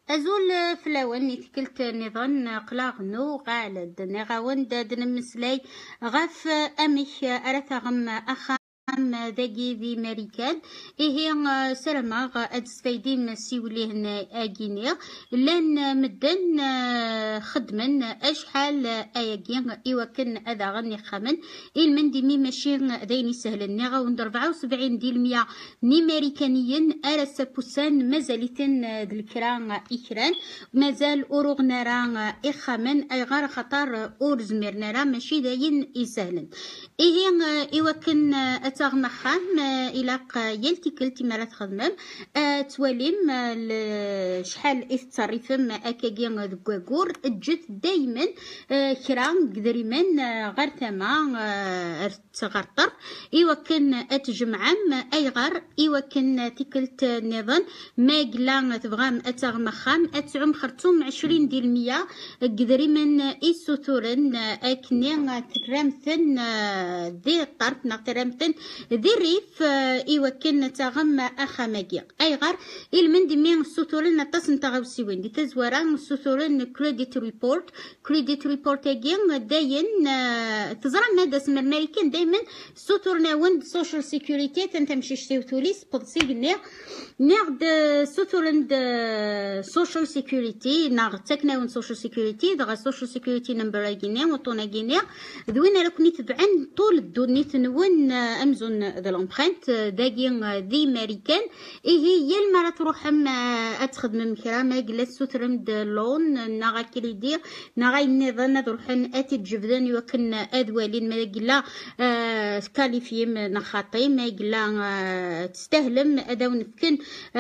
أزول فلاون نتكلت نظن قلاغنو قالد نغاون دادن مسلاي غاف أميك أرثغم أخام ذاكي ذي ماريكان إيه سلمى أدستفايدين سيوليهن أجينير لان مدن خدمن أشحال أياكين إيوكن أذا غني خامن المندي مي ماشين ذيني سهل نغا وند 74 ديال 100 نيماريكانيين أرس بوسان مازالتن ذلكران إكران مازال أوروغ نرا إخامن أي غار خطر أورز ميرنرا ماشي داين إسهلن إيه إيوكن أتغمى خام إلاق يلتكلتي مرات خدمم تواليم شحال إتصرفم أكاكين ذكواكور الجث دايما كرام قدريمن غير ثما تغرطر إيوكن أتجمعم أي غار إيوكن تكلت نظن ما قلا تبغام أتغمى خام أتعم خرطوم 20 ديال 100 قدريمن إسوثورن أكني ترامثن دي الطرف نغترامثن ذي الريف إيوكن تغم أخاماكي أي غار المندي مين السطورين تصن تغوسيوين دي تزوران السطورين كريديت ريبورت أجين داين تزرع مادة اسم الماريكان دايما سطورنا وند سوشيال سيكوريتي تنتمشي شتيو توليس بطسيق نغد سطورين سوشيال سيكوريتي نغد تكنا وند سوشيال سيكوريتي دغا سوشيال سيكوريتي نمبر أجينيا وطونا جينيا ذوين ركني تبعن طول الدنيا تنون أمزون ذا لومبرنت داكين ذي ماريكان إيه هي المرة تروح أتخدم مكرا ما جلس سترم لون نغا كريدير نغا النظام تروحن أتي الجبدان يوكن أدوالين ما جلا كاليفيم نخاطي ما جلا تستهلم أداو نفكن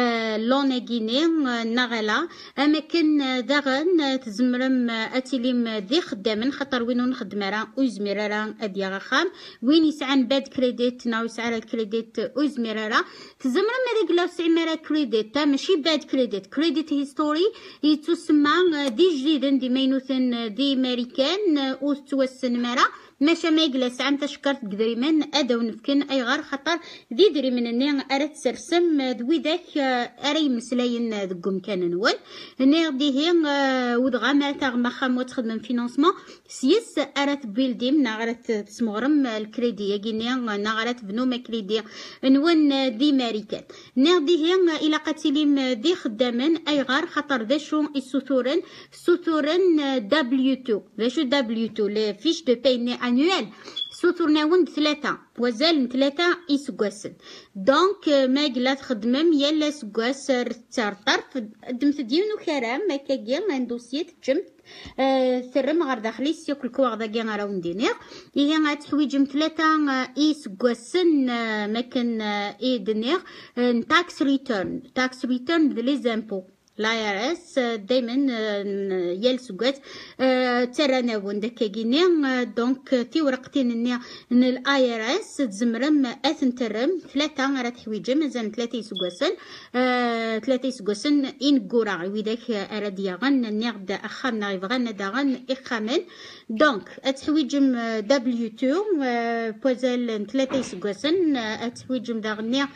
لون جيني نغلا أما كن داغن تزمرم أتيليم ذي خدامن خطر وينو نخدمرا ويزمرا أديا خام وين يسعن باد كريديت ناو يسعر الكريديت ويزمرا تزمرا ما ديك لا سعمرا كريديت ماشي باد كريديت هيستوري يتسمى دي جديدن دي مينوثن دي ماريكان وتوسن مرا ماشا ما يجلس عم تشكرت قدريمان أدو نفكن أي غار خطر ذي دري من النير أرد سرسم ذوي ذاك أري مسلاين ذقم كان نول النير دي هي ودغا ما تغمى خام وتخدم فينانسمون سيس أرد بيلديم نغرت تسمغرم الكريدي يجي نير نغرت بنو ما كريدي نون ذي ماريكان النير دي هي إلى قتيليم ذي خدامن أي غار خطر ذا شو السطورن W2 ذا شو W2 لي فيش دو باي annuel سوتورناون 3 وزال 3 يسقاسن دونك ما قلات خدمم يلا سقاس طرف دمت ديونو كرام ما كاكيا من دوسيت جمت ثرم غير داخلي سيوك الكواغ داكيا راون دينير هي غتحويجم 3 يسقاسن ما كان اي دنير تاكس ريتيرن لي زامبو لايرس دايما يلسقات ترانا وندكاكيني دونك تي ورقتين ان الايرس تزمرم اثن ترم 3 راه تحويجه مازال 3 يسقاسن 3 يسقاسن ان كورا ويداك اراديا غن نغد اخامنا يبغان داغن اخامن دونك اتحويجم W2 بوزال 3 يسقاسن اتحويجم داغني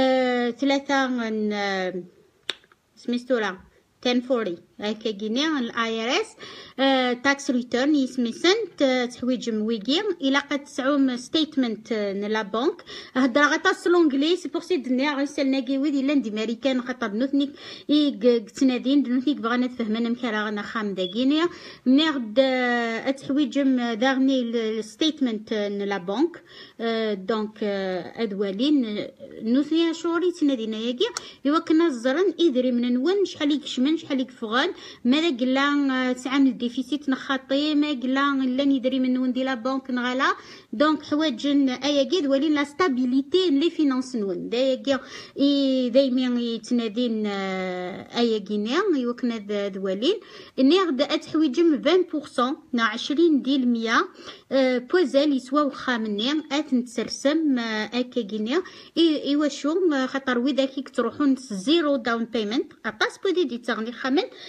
3 سميستورا 1040 هكا كينيا الاي ار اس تاكس ريتيرن يسميسن تحويج مويكي الى قد تسعوم ستيتمنت لا بنك هضره غطاس لونجلي سي بور سي دنيا غيسالنا كيويد الا ندي ماريكان خاطر نوثنيك تنادين نوثنيك بغانا تفهمنا مكرا غنا خام داكينيا نغد تحويج داغني الستيتمنت لا بنك دونك ادوالين نوثنيا شوري تنادينا ياكي ايوا كنا الزرن ادري من نون شحال يكشمن شحال يكفغان ماذا قلا تعامل ديفيسيت نخاطي ما قلا لا ندري من وين دي لا بنك نغلا دونك حوايجن اياكيد ولين لا ستابيليتي لي فينانس نون دايا دايما يتنادين اياكينيا يوكنا دوالين نغد اتحويجم 20% نا 20 ديال 100 بوزال يسواو خامني اتنتسرسم اكاكينيا ايوا شو خاطر وذاك تروحون زيرو داون بيمنت قاس بودي دي تغني خامن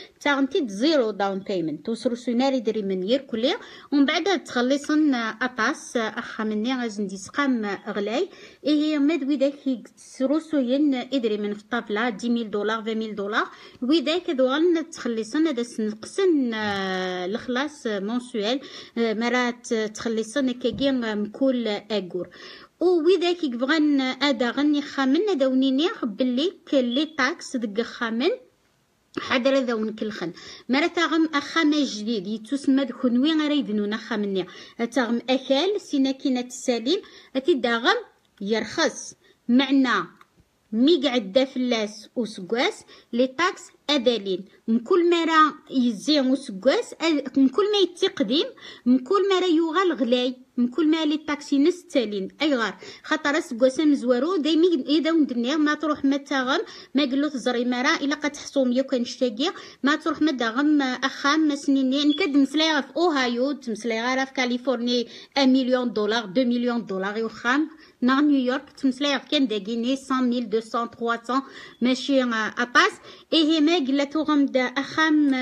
تاغنتي زيرو داون بيمنت وسروسو ناري دري من يركلي ومن بعد تخلصن اطاس اخا مني غازندي سقام غلاي هي مد وذاك سروسو ين ادري من في الطابله 10000 دولار 20000 دولار وذاك دوغن تخلصن هذا سنقسن الخلاص مونسويل مرات تخلصن كاكين مكل اكور وذاك يبغن ادا غني خامن داونيني بلي لي تاكس دك خامن حضر ذون كلخن مرة تاغم أخام جديد يتسمى دخنوي غريدنونا خامني تاغم أكال سيناكينة السليم أتداغم يرخص معنا ميقعد دافلاس وسقواس لي تاكس أدالين مكل مرة يزيان وسقواس مكل ما يتقديم مكل مرة يوغال غلاي مكل ما لي تاكسي نستالين أيغار خاطر سقواسا مزوارو دايما إذا وندنيا ما تروح ما تاغم ما قلو تزري مرة إلا قد حصوم يو كان شتاقيا ما تروح ما داغم أخام سنيني نكد مسلاي في أوهايو تمسلاي غارة في كاليفورنيا 1 مليون دولار 2 مليون دولار يوخام نا نيويورك تمسلاي كان داكيني 100000 200 300 ماشي أطاس إيه ما قلتو غمدا أخام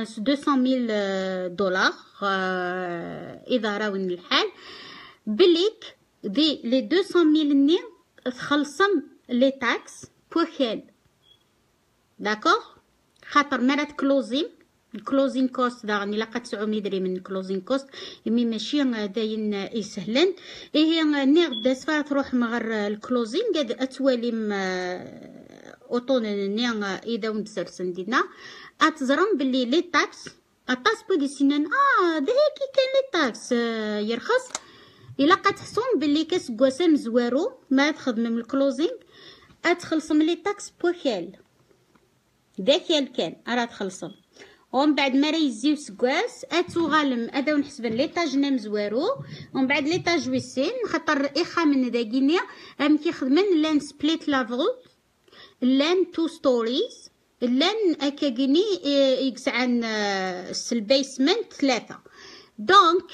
200000 دولار إذا راون الحال بليك دي لي 200000 ني تخلصم لي تاكس بوخال داكوغ خاطر مرات الكلوزين كوست داغني لا قد 900 درهم من الكلوزين كوست يمي ماشي داين يسهلن هي نيغ داسفا تروح مغر الكلوزين قد اتواليم اوطون نيغ اذا ونسرسن دينا اتزرم باللي لي تاكس اطاس بودي سنان دهيكي كان لي تاكس يرخص الا قد تحصون باللي كاس كواسا مزوارو ما تخدم من الكلوزين اتخلصم لي تاكس بوخال داكيال كان راه تخلصم ومن بعد ما راه يزيو سكواس اتوغالم هذا ونحسبن ليطاج مزوارو ومن بعد ليطاج ويسين خاطر اخا من داكينيا ام كيخدمن لان سبليت لافل لان تو ستوريز لان اكاكيني يكسعن البيسمنت 3 دونك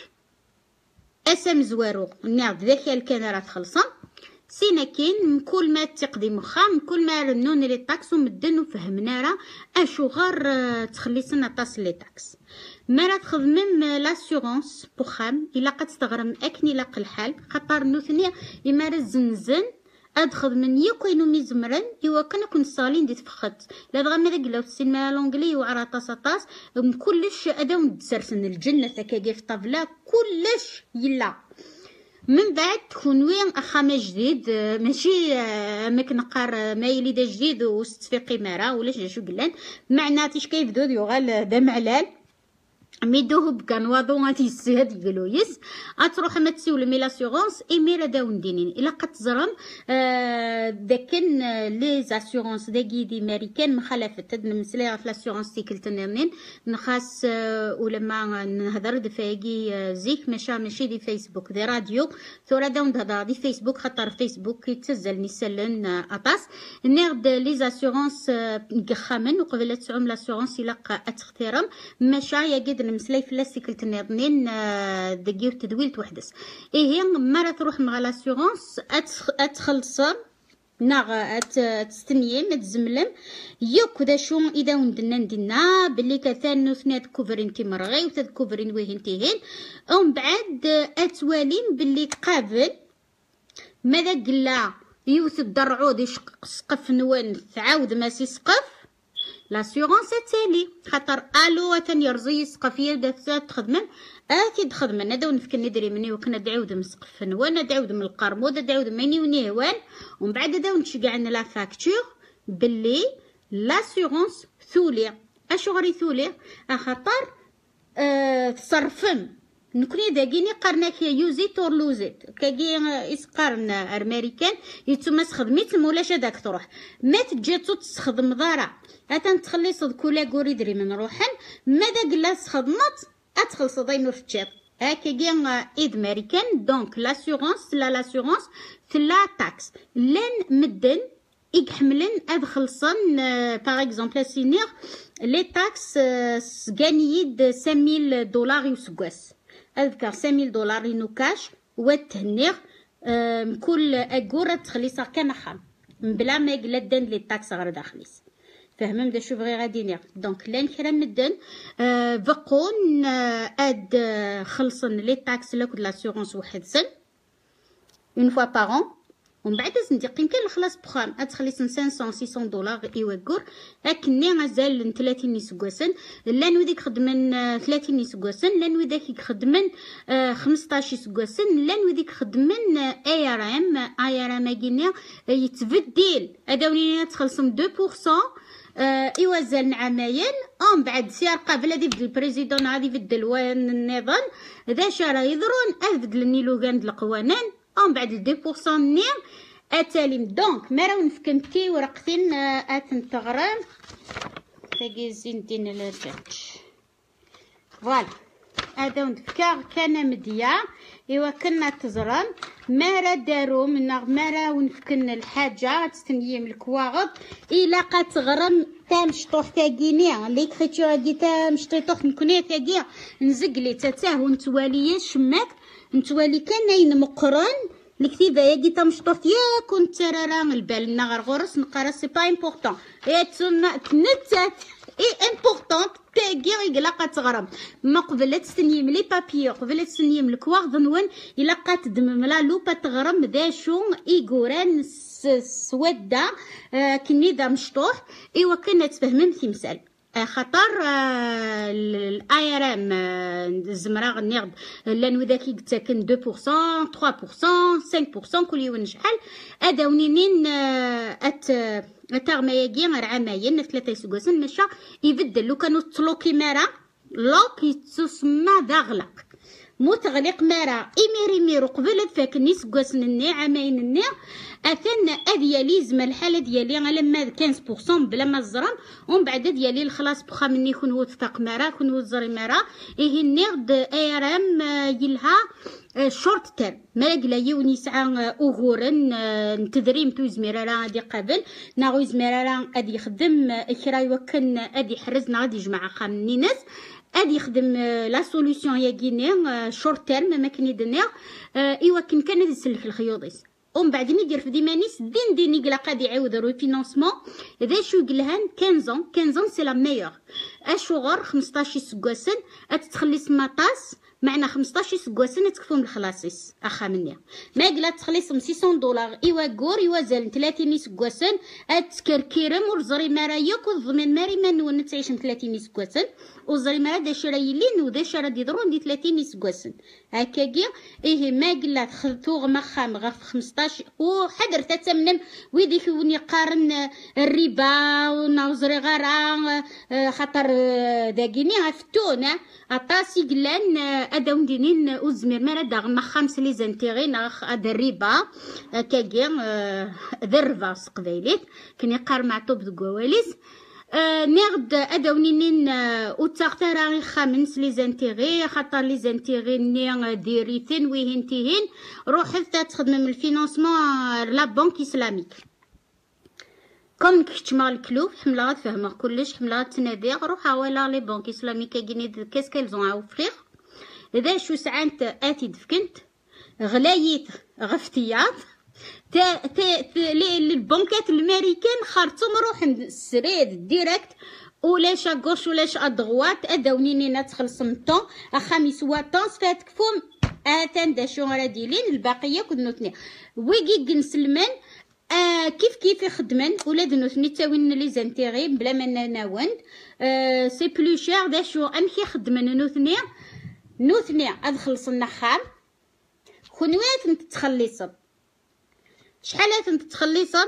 اسم زوارو نعرف ذاك كان راه تخلصم سينا كاين كل ما تقديم خام كل ما رنون لي طاكس ومدن وفهمنا راه اشو غار تخليصنا طاس لي طاكس ما راه تخدمم لاسيورونس بوخام الا قد تغرم اكني لاق الحال خاطر نوثني يمارس زنزن ادخل من يكونوا مزمرن ايوا كون صالين دي تفخت لا دغا ماذا قلاو السينما لونجلي وعرا طاس كلش اداو تسرسن الجنه ثكاكي في طابله كلش يلا من بعد تكون وين اخا جديد ماشي ماك نقار ما يلي جديد وستفيقي مرا ولا شو قلان معناتيش كيبدو يغال دم علال ميدوه بكنواضو غادي يسهد يقولوا يس اتروح ما تسول مي لاسيورونس اي مي داون دينين الا قد تزرم داكن لي زاسيورونس داكي دي امريكان مخالفه نمسلي في لاسيورونس تيكلتنين نخاس ولما نهضر دفاقي زيك ماشي دي فيسبوك دي راديو ثورا داون هضر دي فيسبوك خاطر فيسبوك يتسزل نسلن اطاس نيرد لي زاسيورونس نقخمن وقبل تسعم لاسيورونس الا اتخترم ماشا قد نمسلاي في لاسيكلت نظنين دقيو تدويل توحدس هي مرة تروح مع لاسيورونس اتخلصم ناغ تستنيم تزملم يوك دا شو اذا ندنا باللي كثان ثنات كوفرين كي مرغي وتذكوفرين وين تيهين ومن بعد اتوالين باللي قابل ماذا قلا يوث الدرعود يشقق سقف نوان تعاود ما سقف لاسيورونس تالي خاطر الو ثاني رزي سقفيه بدات تخدم اكيد خدمنا هذا ونفكر ندري مني وكنا دعود من سقف وانا دعود من القرمود دعود مني ونيوان ومن بعد هذا ونشجع عندنا لا فاكتور باللي لاسيورونس ثولي اشو غري ثولي خاطر تصرفم نكوني داكيني قرناك يوزيت اور لوزيت كاكي يسقارن امريكان يتما خدميت مولاش هذاك تروح ما تجاتو تخدم دارا اتا تخلي صد كولا غوري دري من روحن ماذا قلا خدمت اتخلص دايما في الشات هكاكي ايد امريكان دونك لاسيورونس لاسيورونس ثلا تاكس لان مدن يحملن ادخلصن باغ اكزومبل سينير لي تاكس غانييد 5000 دولار يسقاس اذكر 5000 دولار ينوكاش وتهنيغ كل اكورة تخليصها كان خام بلا ما يقلا دان لي تاكس غير داخليس فهمم دا شو بغي غادي نير. دونك لان كرا مدن بقون اد خلصن لي طاكس لا كود لاسيغونس واحد سن اون فوا باغون، ومن بعد نديقين كان الخلاص بخام اتخليصن 500 600 دولار ايواكور اكني مازال 30 نسكواسن لان وديك خدمن 30 نسكواسن لان وداك خدمن 15 سكواسن لان وديك خدمن اي ار ام كينيا يتبدل هذا تخلصن 2% يوزن عامين من بعد سيار قبل هادي بدل البريزيدون غادي يبدل النظام ذا شرا يضرون ابدل النيلوغان د القوانين من بعد 2% نيم اتاليم. دونك ما راهو نفكنتي ورقتين اتنتغرام تاكيزين دين لاتش فوالا هذا ونفكر كان مديا ايوا كنا تزران ما راه دارو من ما راه ونفكن الحاجه تستنيم الكواغط الا قاتغرم تام شطوح تاكيني لي كريتور دي تام شطيطوح نكوني تاكي نزقلي تاتاه ونتوالي شماك نتوالي كان ناين مقرن الكتيبه يا كي تمشطوط يا كنت راه البال نغر غرس نقرا سي با امبورطون يا تنتات اي امبورطون تاكي يقلا تغرم ما قبل تستنيم لي بابيو قبل تستنيم الكواغ ظنون الا قات دمم لا لوبا تغرم ذا شو ايغوران سودا كني دا مشطوح ايوا كنا تفهمم تمثال خطر الاي ار ام الزمره غنيغد لان وذاك يتسكن 2% 3% 5% كل يوم شحال هذا ونينين اتغماياكي غير عامين 3 سكواسن مشى يبدل لو كانوا تلوكي مارا لوك يتسمى داغلق متغلق مارا إميري ميرو قبل فاك نيس كواسن الني عامين الني أثن أديالي زما الحالة ديالي على ما 15% بلا ما الزرم ومن بعد ديالي الخلاص بخا مني كون هو تفاق مارا كون هو الزري مارا إيه النيغد اي ار ام يلها شورت تيرم ما قلا يوني ساعة أغورن نتدريم تو زميرا غادي قبل ناغو زميرا غادي يخدم إكرا يوكن غادي يحرزنا غادي يجمع خامني ناس غادي يخدم لا سوليوشن يا كيني شورت تيرم ما كنيدنيا ايوا كان غادي يسلك الخيوطيس ومن بعد ما يدير في ديمانيس دين يقلا قادي يعاود ريفينونسمون ذا شو يقلهن 15 سي لا ميور اشهر 15 سكواسن اتتخلص مطاس معنا 15 سكواسن تكفون الخلاصيس اخا مني ما قلا تخلص 600 دولار ايوا كور يوازن 30 سكواسن اتكركيرم ورزري مرايا كضمن ماري من تعيش 30 سكواسن وزري مرا دا شرايلين ودا شرا دي درون دي 30 سكواسن هكاكي ايه ما قلا خذتو غمخام غير في 15 وحضر تتمنم ويديك وني قارن الربا ونوزري غرا خاطر داكيني عفتونا عطاسي قلان اداو دينين وزمير مرا دا غمخام سلي زانتيغين هذا الربا هكاكي ذا الرفاس قبيليت كني قار مع طوب دكواليس نغد اداونينين وتاختارا خامنس لي زانتيغي خاطر لي زانتيغي ني ديريتين ويهنتيهن روح حتى تخدم من الفينانسمون لا بنك اسلاميك كوم كتشمال الكلوب حملات فهمه كلش حملات تنادي روح ولا لي بنك اسلاميك كايني كاس كالزون اوفرير اذا شو ساعات اتي دفكنت غلايت غفتيات البنكات الامريكان خارطهم روح السريد ديريكت ولاش اغوش ولاش ادغوات اداونينينا تخلص من طون خميس وطونس فاتكفوم اتان دا شو راديلين الباقيه كنوتني ويكي نسلمان كيف يخدمن ولاد نوتني تاوين لي زانتيغي بلا ما ناوند سي بلو شير دا شو امشي خدمن نوتني ادخلص النخام خنوات نتخلصن شحالات انت تخليصن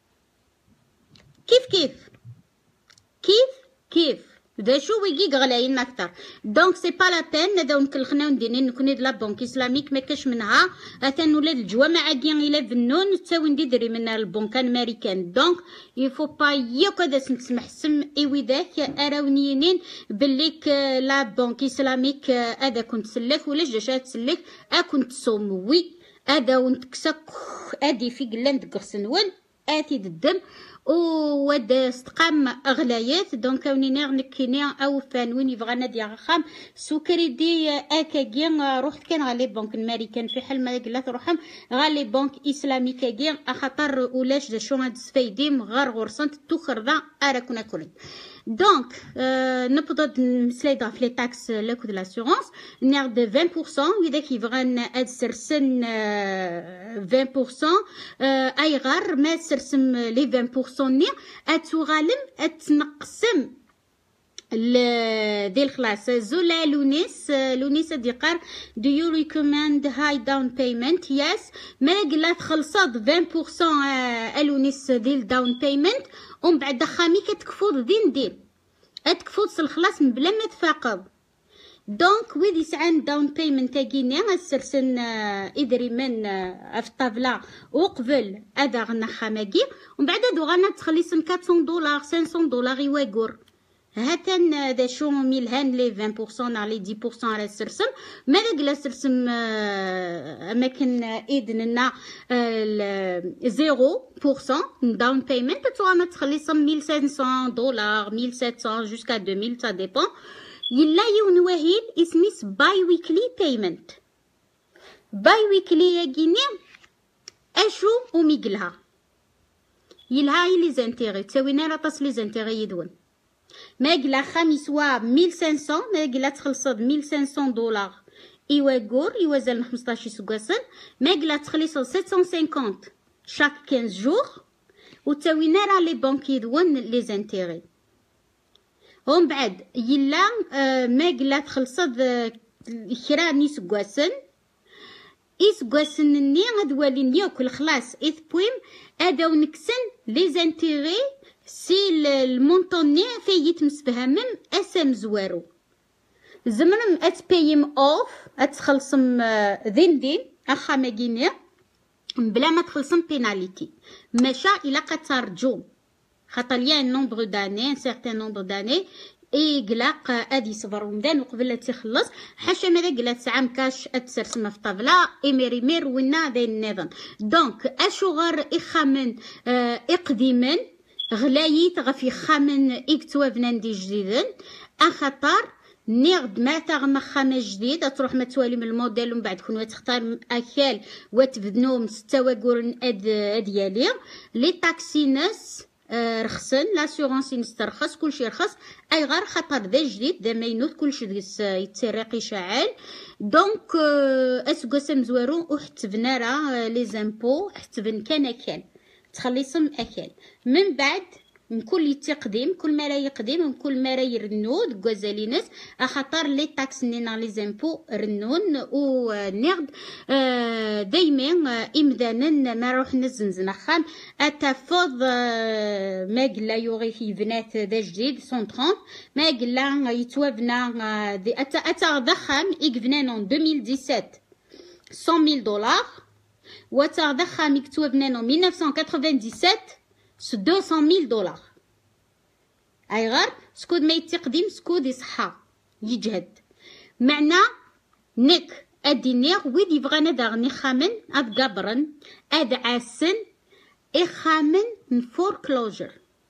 كيف دا شو ويجي غلايين اكثر دونك سي با لا بين نداو نكلخنا وندينين نكوني د لا بنك اسلاميك ما كاش منها اتان ولاد الجوامع كاين الى فنون تساوي نديري من البنك الامريكان دونك يفو با ياك هذا نسمح سم اي ذاك اراونيين بليك لا بنك اسلاميك هذا كنت سلك ولا جاشات تسلك كنت صوموي هذا ونتكسك ادي في قلان دقسنون اتي الدم ود استقام غلايات دونك كونينا نكيني او فانوين يبغانا ديال خام سكري دي اكاكي روحت كان غالي بنك الماريكان في حل ما قلات روحهم غالي بنك اسلامي كاكي خاطر ولاش شو هاد السفايديم غير غرسنت توخردا اراكونا كولين دونك نبدا نسلايدا في لي تاكس لوكو دو لاسيغونس نير دو 20% واذا كيبغان اد سرسن 20% اي غير ما سرسم لي 20% ني اتغالم اتنقسم ديال الخلاص زولا لونيس ديقار do you recommend high down payment yes ما قلا تخلصات 20% لونيس ديال داون بيمنت ومن بعد خامي كتكفوض دين اتكفوض الخلاص من بلا ما تفاقض دونك ويدي سعان داون بيمنت تاكيني السرسن ادري من في الطابله وقبل هذا غنا خاماكي ومن بعد هادو غانا تخليصن $400 $500 يواقور هاتن دا شو ميلهان لي 20% على 10% على السرسم ماذا قلا السرسم اماكن اذننا 0% داون بيمنت توانا تخليصن $1500 1700 جوسكا 2000 ça dépend يلا يون واحد اسميس باي ويكلي بيمنت باي ويكلي ياكيني اشو وميقلها يلها لي زانتيغي تساوينا راه طاس لي زانتيغي يدون ما قلا خامس وا 1500 ما قلا تخلصد $1500 يواقور يوازن 15 سكاسن ما قلا تخلصد 750 شاك 15 جور وتساوينا راه لي بنك يدون لي زانتيغي ومن بعد يلا ما قلا تخلصد كرا نيس كواسن ني غدوالي نياكل خلاص اث بويم اداو نكسن لي زانتيغي سي المونطوني في يتمسفهمم اسم زوارو زمرم اتبيم اوف اتخلصم دين اخا ماكينيا بلا ما تخلصم بيناليتي ماشا الا قترجو خاطر يا نومبر داني سيغتان نومبر داني اي قلاق ادي صبر ومدان وقبل تيخلص حاشا ماذا قلات ساعه كاش اتسرسم في طابله مير ونا داين النظام دونك اشو غير اخامن اقديما غلايت غفي خامن اكتوا بناندي جديدا اخطر نيغد ما تاغما خامه جديد تروح ما توالي من الموديل ومن بعد كون تختار اكل وتبدنو 6 واقورن ديالي لي تاكسينس رخصن لاسيغونس نسترخص كلشي رخص اي غير خاطر ذا جديد ذا ماينوت كلشي يتسرق يشعل دونك اسكو مزوارو وحتبنا راه لي زامبو حتبن كان تخليصم اكل من بعد من كل تقديم كل ما راه يقدم من كل ما راه يرنود غازالينس خاطر لي تاكس نينا لي زامبو رنون ونغد دايما امدانا ما روح نزنزنا خام اتفض ما قلا يوغي في بنات ذا جديد 130 ما قلا يتوابنا اتا ضخم يقبنا 2017 $100,000 وتضخم يكتوبنا 1997 $200,000 اي غير سكود ما يتقدم سكود يصحى يجهد معنا نك ادينيغ ويدي بغانا داغني خامن اد قبرن اد عاسن اخامن فوركلوجر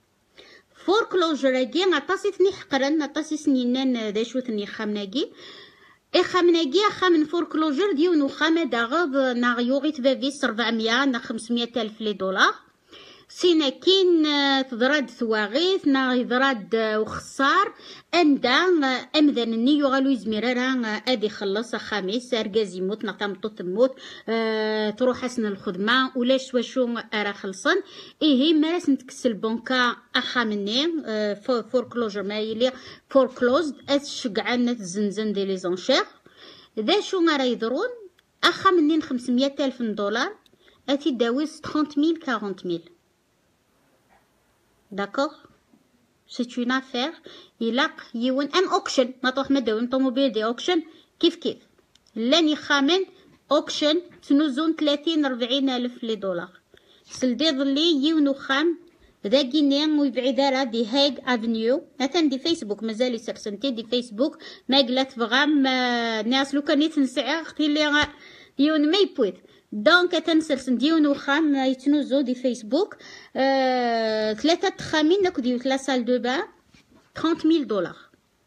اكي غطاسيتني حقرن غطاسيتني نان دا شوتني خامناكي خامناكي خامن فوركلوجر ديونو خامه داغض نا يوغي تبافيس 400 نا 500 الف لي دولار سينا كين تضراد ثواغيث نا يضراد وخسار اندا امذن ني يغالو يزميرا ادي خلص خامس اركاز يموت نطمطو تموت تروح حسن الخدمه ولا شواشو راه خلصن ايه ماراس نتكسل بنكا اخا مني فوركلوجر ما يلي فوركلوزد اشقعنا تزنزن دي لي زونشير ذا شو راه يضرون اخا منين 500,000 دولار اتي داويس 30,000 40,000 داكوغ سي اون افير يلاق يون ام اوكشن ما تروح ما داون طوموبيل دي اوكشن كيف لاني خامن اوكشن تنوزون 30-40 الف لي دولار سلدي ظلي يونو خام ذا كينيان ويبعد راه دي هاغ افنيو مثلا دي فيسبوك مازال يسرسنتي دي فيسبوك ما قلات فغام ناس لو كان يتنسع اختي اللي يون ما يبويت دونك تنسلسل ديون وخام يتنوزو دي فيسبوك 3 تخامين ناكو ديو لا سال دو بان 30,000 دولار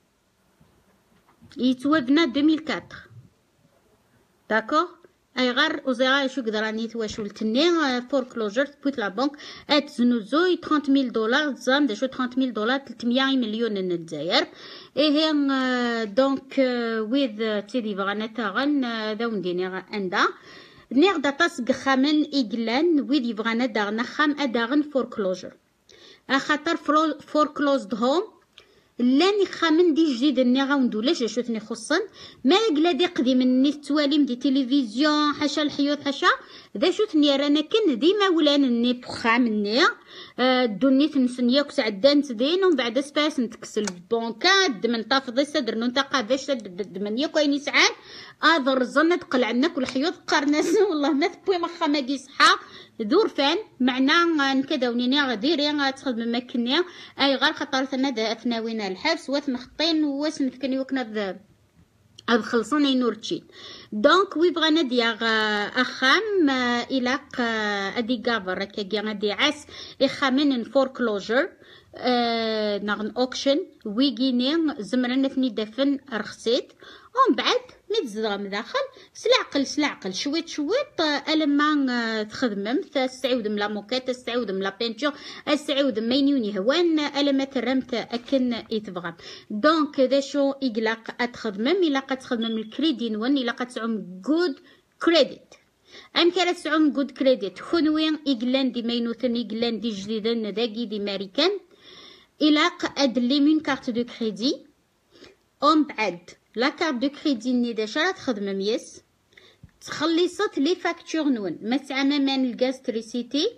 يتوبنا 2004 داكوغ. اي غار وزيرا شو قدر راني تواشول تنين فور كلوجر بوت لا بنك اتزنوزوي 30,000 دولار زام داشو 30,000 دولار 300 مليون الجزائر. ايه دونك ويذ تيدي فغانا تاغن داون ديني اندا نيغ داتاس خامن إجلان ويدي بغانا داغنا خام أداغن فور كلوجر أخاطر فور كلوزد هوم لاني خامن دي جديد نيغا وندولاش شوتني خصن ما قلا دي قديم ني تواليم دي تلفزيون حاشا الحيوط حاشا ذا شوتني رانا كن ديما ولان ني بخام ني دونيت نسنيا كس عدان تدين ومن بعد سباس نتكسل بونكا دمن طافضي صدر ننتقى باش دمن كاين ساعات اذر زن تقلع لنا كل حيوط قرناس والله ما تبوي مخا ما قيصحى دور فان معنا نكدا ونيني غديري تخدم مكنيا اي غير خطر ثنا ثناوينا الحبس وات نخطين واش نفكني وكنا هاد خلصنا ينورتشين. دونك وي بغانا ديال اخام الاق ادي غافر كي غادي عاس اخامن فور كلوجر ناغن اوكشن ويغيني زمرنا ثني دفن رخصيت ومن بعد متزرم داخل سلعقل شويت الما تخدمم تستعود من لا موكيت تستعود من لا بينتور تستعود مينيوني هوان الما ترمت اكن يتبغى. دونك ذا شو يقلق اتخدمم الا قد تخدمم الكريدي نون الا قد تعوم جود كريديت ام كانت تعوم جود كريديت خنوين ايغلان دي مينوثن ايغلان دي جديدن داكي دي ماريكان الا قد لي من كارت دو كريدي ومن بعد لا كارت دو كريدي ني ديجا تخدم ميس تخلصت لي فاكتور نون ما تعمل مان الغاز تريسيتي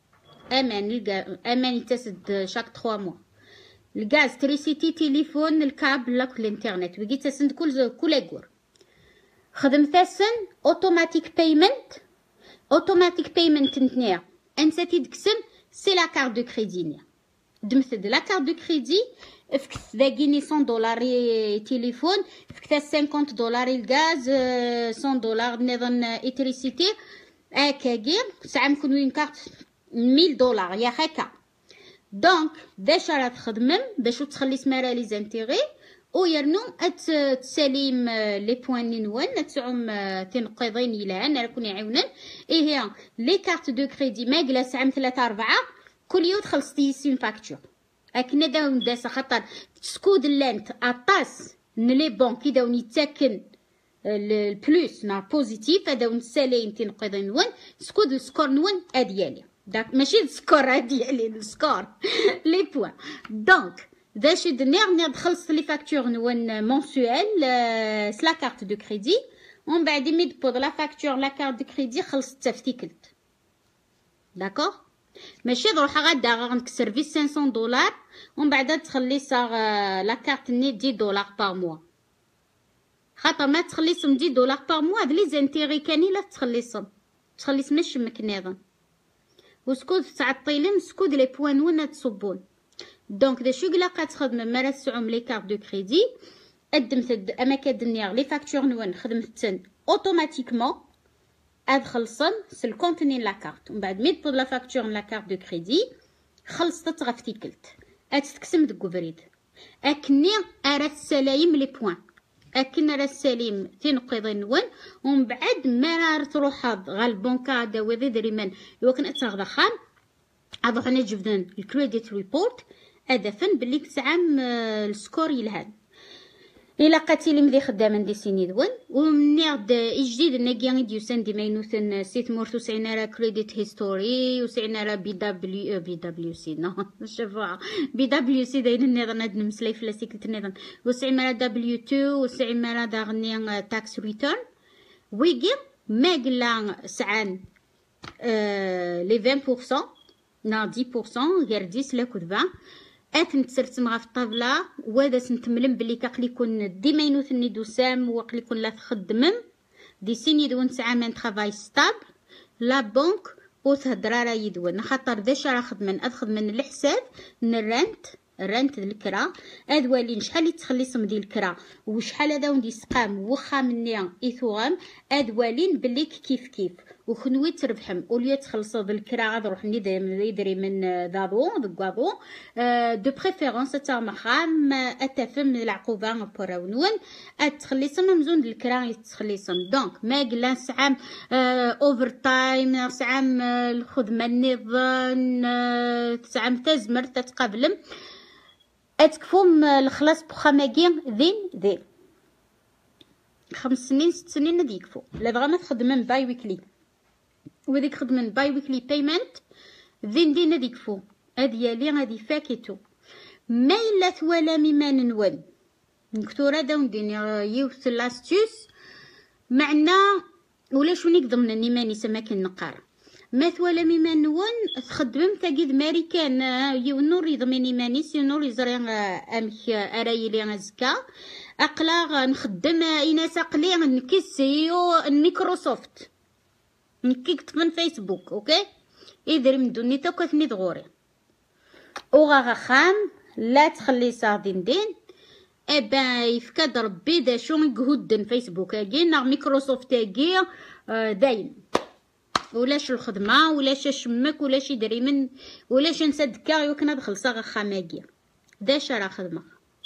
امان يتسد شاك 3 موا الغاز تريسيتي تليفون الكابل لاك الانترنت ويجي تسند كل غور خدم ثاسن اوتوماتيك بايمنت نتنيا انت تدكسم سي لا كارت دو كريدي دمثد لا كارت دو كريدي فكت داكيني 100 دولار تليفون فكت 50 دولار الغاز 100 دولار نظن الكتريسيتي هكاكي ساعه نكون وين كارت 1000 دولار يا هكا. دونك داش راه تخدمم باش تخلي سمارا لي زانتيغي ويرنو تساليم لي بوين نون تعوم تنقضين الى انا راكون يعاونن هي لي كارت دو كريدي ما قلا ساعه 3 4 كل يوم خلصتي سين فاكتور اكنا داون داسه خاطر سكود اللانت اطاس نلي بون كي داون يتاكن البلوس نا بوزيتيف داون ساليم تنقضين نون سكود السكور نون اديالي داك ماشي السكور ديالي السكور لي بوين. دونك داش دنيغ خلصت لي فاكتور نون مونسويل سلا كارت دو كريدي ومن بعد ميد بود لا فاكتور لا كارت دو كريدي خلصت تفتيكلت داكوغ ماشي نروح غادا غنكسر في 500 دولار ومن بعد تخلي صاغ لا كارت ني 10 دولار باغ موا خاطر ما تخليصم 10 دولار باغ موا هاد لي زانتيغي كاني لا تخليصم ماشي مكنيضن وسكود تاع الطيلم سكود لي بوان ونا تصبون. دونك دا شو قلاقات تخدم مرا تسعوم لي كارت دو كريدي قدمت اما كدنيغ لي فاكتور نون خدمتن اوتوماتيكمون خلصن سل كونتيني لا كارت ومن بعد ميد بود لا فاكتور لا كارت دو كريدي خلصت غفتيكلت تقسم دك بريد اكني ارا السلايم لي بوين اكن راه السليم تنقضي نون ومن بعد ما تروح غا البنكه دا وذي دريمان يوكن اتغدا خام هذا حنا جبدن الكريديت ريبورت هدفا باللي تسعام السكور يلهان الا قاتيلي ملي خدامه ندي سيني دون ومنيغ جديد ناكي ديوسان دي ماينوثن سيت مورتو سعينا راه كريديت هيستوري وسعينا راه بي دبليو سي نو شوفوا بي دبليو سي داين النظام هاد المسلاي في لاسيكلت النظام وسعينا راه دبليو 2 وسعينا راه داغني تاكس ريتيرن ويجي ما قلا سعان لي 20% نا 10% غير 10 لا كود 20 نتسرتم غا في الطابله وهذا سنتملم بلي كاقلي يكون ديما ينوثني دوسام وقلي يكون لا تخدمم دي سيني دون ساعه من ترافاي ستابل لا بنك وتهضر راه يدون خاطر داش راه خدمن الحساب الرنت الكرا ادوالين شحال يتخلصم ديال الكرا وشحال هذا وندي سقام وخا مني ايثوغام ادوالين بليك كيف وكنوي تربحم اوليا تخلصوا بالكرا غاد روح يدري من دابو دكواضو دو بريفيرونس تاع مخام اتفهم العقوبه بوراونون اتخلي سما مزون الكرا يتخليصم دونك ما قلا سعام اوفر تايم سعام الخدمه النظام سعام تزمر تتقابلم اتكفوم الخلاص بخماكي ذين 5 سنين 6 سنين ندي يكفو لا بغا ما تخدم باي ويكلي وذيك خدمن باي ويكلي بايمنت ذين ندي يكفو هادي لي غادي فاكيتو ما الا ثوالا مما ننون نكتورا داون دين يوث لاستيوس معنا ولا شو نقدم نيماني سماكن نقار ما ثوالا مما نون تخدم تاكيد ماريكان يونور يضمني ماني سينور يزري امك ارايلي زكا اقلا نخدم اناس اقلي نكسيو الميكروسوفت نكيكت من فيسبوك اوكي يدري من دوني تو كثني دغوري وغا خام لا تخلي صادين دين ابا يفكاد ربي دا شو يقهدن فيسبوك اجي نا ميكروسوفت اجي داين ولاش الخدمه ولاش شمك ولاش يدري من ولاش نصدكا يوكنا دخل صاغ خاماجي داش راه خدمه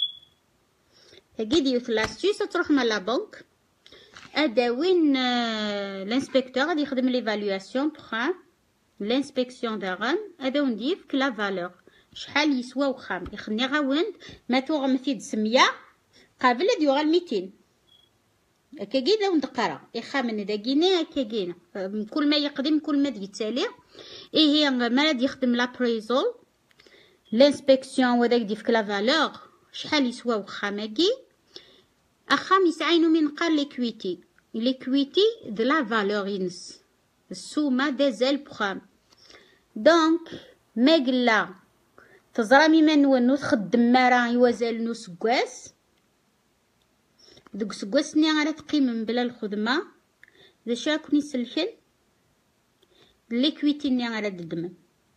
هكي ديوث لاستيس تروح مع لا بنك اداوين الانسبكتور غادي يخدم ليفالواسيون بخام لانسبكسيون داغن اداون ديف لا فالور شحال يسوى وخام يخني غاوند ما توغم تيد 100 قابل ديو غا 200 كاكيدا وندقرا يخامن داكينا كاكينا كل ما يقدم كل ما يتسالي هي مراد يخدم لابريزول لانسبكسيون وداك ديف لا فالور شحال يسوى وخاماكي اخام يسعينو من قال ليكويتي دو لا فالور ينس السومه دازال بخام دونك ما قلا تزرامي من ونو تخدم مرا يوازال نو سكواس دوك سكواسني غير تقيم بلا الخدمه اذا شاكني سلكن ليكويتي ني غير ددمن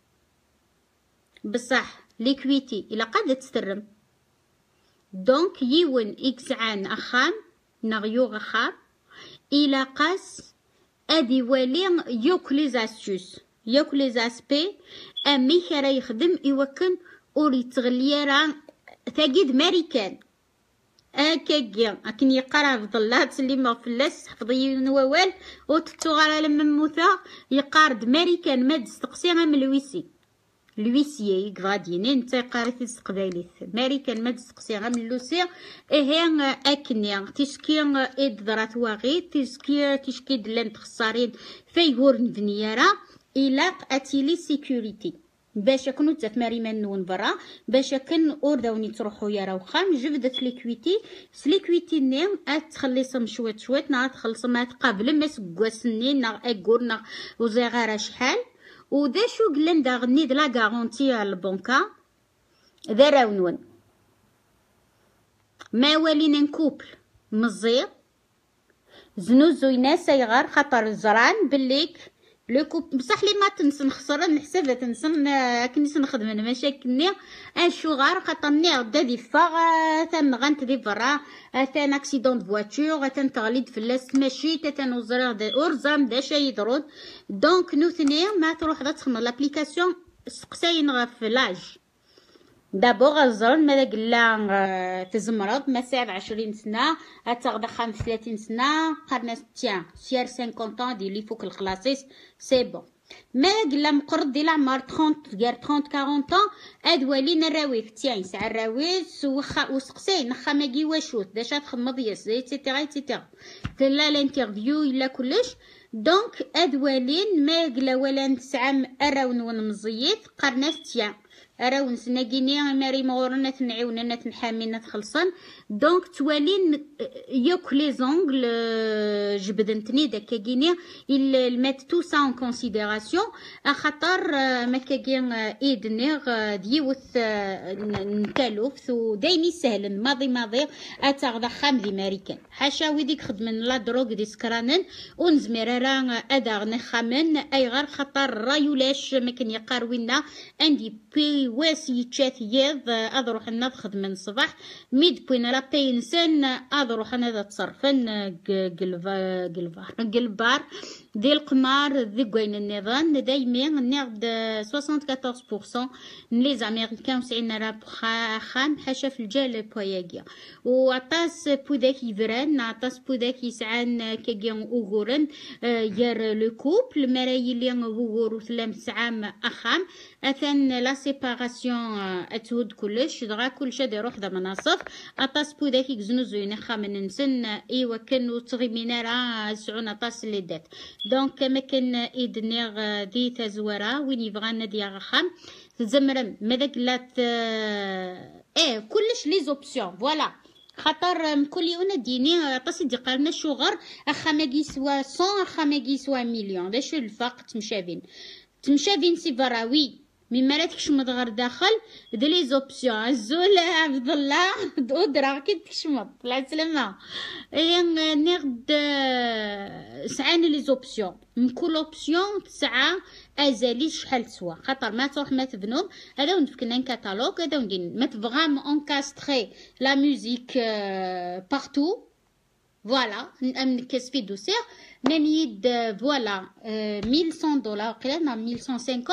بصح ليكويتي الا قاعده تسترم دونك يون اكس عن اخام نغيو غخام الى قاس ادي والي يوك لي زاستوس يوك لي زاسبي امي خرا يخدم يوكن اوري تغلي راه تاكيد ماريكان اكاكيا اكن يقرا في ظلات اللي ما فلاس حفظي نوال وتتوغال لما موثا يقارد ماريكان ماد استقسي من لويسي غاديين انت قاريت القبايليت ماريكان ماد استقسي من لوسي اهي اكني تشكي ادرات واغي تشكي دلان تخسارين فيغور نفنيارا الى اتيلي سيكوريتي باش كنو تفماري منون برا باش كن اورداوني تروحو يا روخام جبدت ليكويتي سليكويتي نيم اتخلصم شويت نا تخلص ما تقابل ما سكواسني نا اكورنا وزغاره شحال ودا شو قلن دا غني د لا غارونتي على البنكه دراونون ما والين نكوبل مزير زنوزو ناس يغار خطر الزران بليك لو كوب بصح لي ما تنسن خسران نحسب تنسن كني نخدم انا مشاكلني اشو غار خاطرني غدا دي فاغ تم غنت دي برا تان اكسيدون دو فواتور تان تغليد فلاس ماشي تان وزرا اورزام دا شي يضرود دونك نوثني ما تروح تخدم لابليكاسيون سقساين غف لاج دابور الزرن ماذا قلا تزمرض مساعد 20 سنه اتغدا 35 سنه قرنا تيان سير 50 طون دي لي فوق الخلاصيس سي بون ما قلا مقرد ديال العمر 30 غير 30 40 طون ادوالين الراويف تيان ساع الراويس وسقسي نخا ماكي واشوت داش تخمض ياس ايتترا ايتترا لا الانترفيو الا كلش دونك ادوالين ما قلا ولا نسعم اراون ونمزيت قرنا تيان اراون سناكيني ماري مغورنا تنعيونا تنحامينا تخلصن دونك توالين يوك لي زونغل جبدنتني داكا كيني المات تو سا اون كونسيديراسيون خاطر ما كاين ايدنيغ ديوث نكالوف ودايني سهل ماضي اتاغدا خام دي ماريكان حاشا ويديك خدمن لا دروغ دي سكرانن ونزمير راه اداغ نخامن اي غير خاطر رايولاش ما كان يقاروينا عندي بي واسي تشاتيض اضروح نخدم من الصباح ميد بوين لا بينسن اضروح انا تصرفن قلبار ديال القمار ذكوين النظام دايما نغد 74% لي زاميريكان وسعينا راه خام حاشا في الجال بوياكيا وعطاس بوداك يفران عطاس بوداك يسعان كاكيان اوغورن يار لو كوبل مراي لي اوغور وثلام سعام اخام اثن لا سيباراسيون اتهود كلش دغا كلشي يروح ذا مناصف عطاس بوداك يكزنوزو خامن نسن ايوا كانوا تغيمينا راه سعون عطاس اللي دات دونك ما كان إدنيغ ذي تزورا وين يبغانا ديال خام تزمرم ماذاك لات كلش لي زوبسيون فوالا خاطر كل يوم ديني طاسي دي قالنا شغر اخا ما يسوى 100 اخا ما يسوى مليون باش الفرق تمشافين سي فراوي مما لا تكشمض غير داخل دي لي زوبسيون الزول عبد الله دودرا كي تكشمض طلعت سلامه نغد سعاني لي زوبسيون من كل اوبسيون تسعه ازالي شحال تسوى خاطر ما تروح ما تبنوم هذا ونفكنا كاتالوج هذا وندير ما تبغام اونكاستري لا ميوزيك بارتو فوالا من كسفي دوسير من يد فوالا 1100 دولار قلنا 1150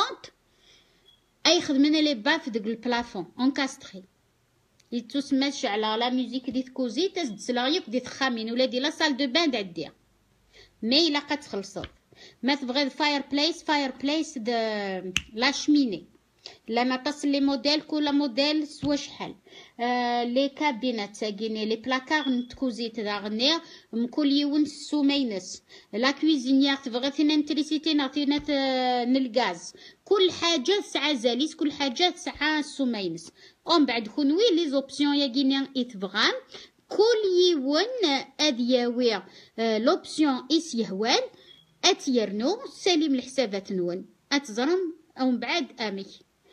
اي خدمنا لي باف ديك البلافون اونكاستري يتسماش على لا ميوزيك دي تكوزي تزد سلاغيك دي تخامين ولا دي لا سال دو بان دير مي الا قتخلصو ما تبغي فاير بليس د لا شميني لما تصل لي موديل كل موديل سوا شحال لي كابينات ساكيني لي بلاكار نتكوزي تداغني كل يوم سومينس لا كويزينيير تبغي ثنا تريسيتي نعطينا الغاز كل حاجه ساعه زاليس كل حاجه ساعه سومينس ومن بعد كونوي لي زوبسيون يا غينيان يتبغان كل يوم ادياوي لوبسيون اس يهوان اتيرنو سالم الحسابات نون اتزرم او من بعد امي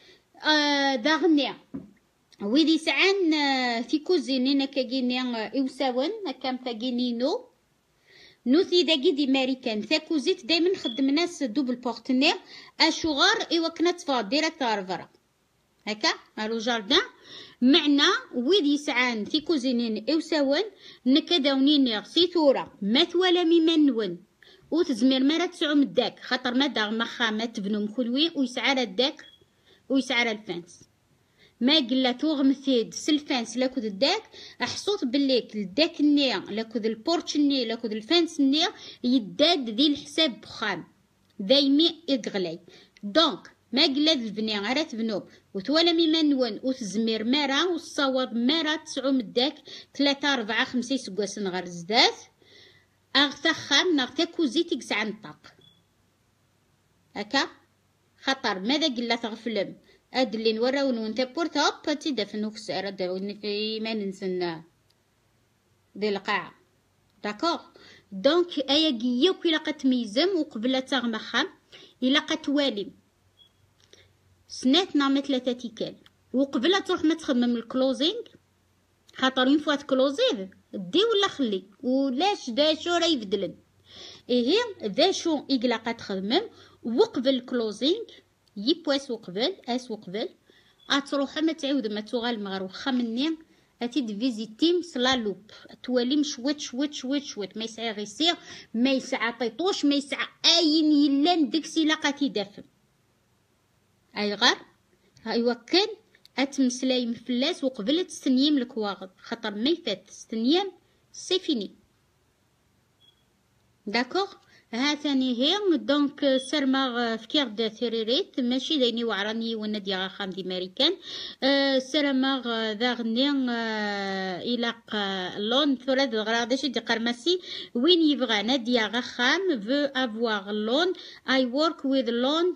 داغني ويدي سعان في كوزينينا كاكيني يوساون كام تاكينينو نوثي داكي دي ماريكان ثا كوزيت دايما نخدم ناس دوبل بورتنير اشوغار ايوا كنا تفا ديريكت رفرا هكا الو جاردان معنا ويدي سعان في كوزينين يوساون نكداونيني سيتورا ما ثوالا ميمنون وتزمير مرة تسعو مداك خاطر ما داغ مخا ما تبنو مخلوي ويسعر الداك ويسعر الفانس ما قلا توغمثيد سلفانس لاكود الداك احصوت بليك الداك النيا لاكود البورتش النيا لاكود الفانس النيا يداد ذي الحساب بخام دايمي يقغلي دونك ما قلا البني غير تبنو وتوالا ميما نون وتزمير مرة والصواب مرة تسعو مداك 3 4 5 سكواسن غير زدات اغتخام نغتا كوزيتك ساعة نطاق هكا خطر ماذا قلا تغفلم هاد اللي نوراون وانت بورت هوب تيدفنو كسارة داوني في ما ننسنا دي القاعة داكوغ دونك ايا قيا وكي لقات ميزم وقبل تغمخام الا قات والم سنات نعمل 3 تيكال وقبل تروح ما تخدم الكلوزينغ خاطر اون فوا تكلوزيه دي ولا خلي ولاش دا شو راه يبدلن ايه دا شو يقلا تخدمم وقبل الكلوزينغ يبواس وقبل وقبل اتروح ما تعاود ما تغال مغر وخا مني اتي دفيزيتيم سلالوب توالي مشوت شوت ما يسعى غيسير ما يسعى طيطوش ما يسعى اين يلان دكسي لاقاتي دافم اي غار ايوا كان اتمسلاي مفلاس وقبل تستنيم الكواغد خاطر ما يفات تستنيم سي فيني داكوغ ها ثاني هي دونك سرماغ فكير دا ثريريت ماشي دايني وعراني وانا ديال خام دي ماريكان سرماغ داغني إلاق لون ثلاث غرادش دي قرمسي وين يبغانا ديال خام فو افواغ لون اي ورك وذ لون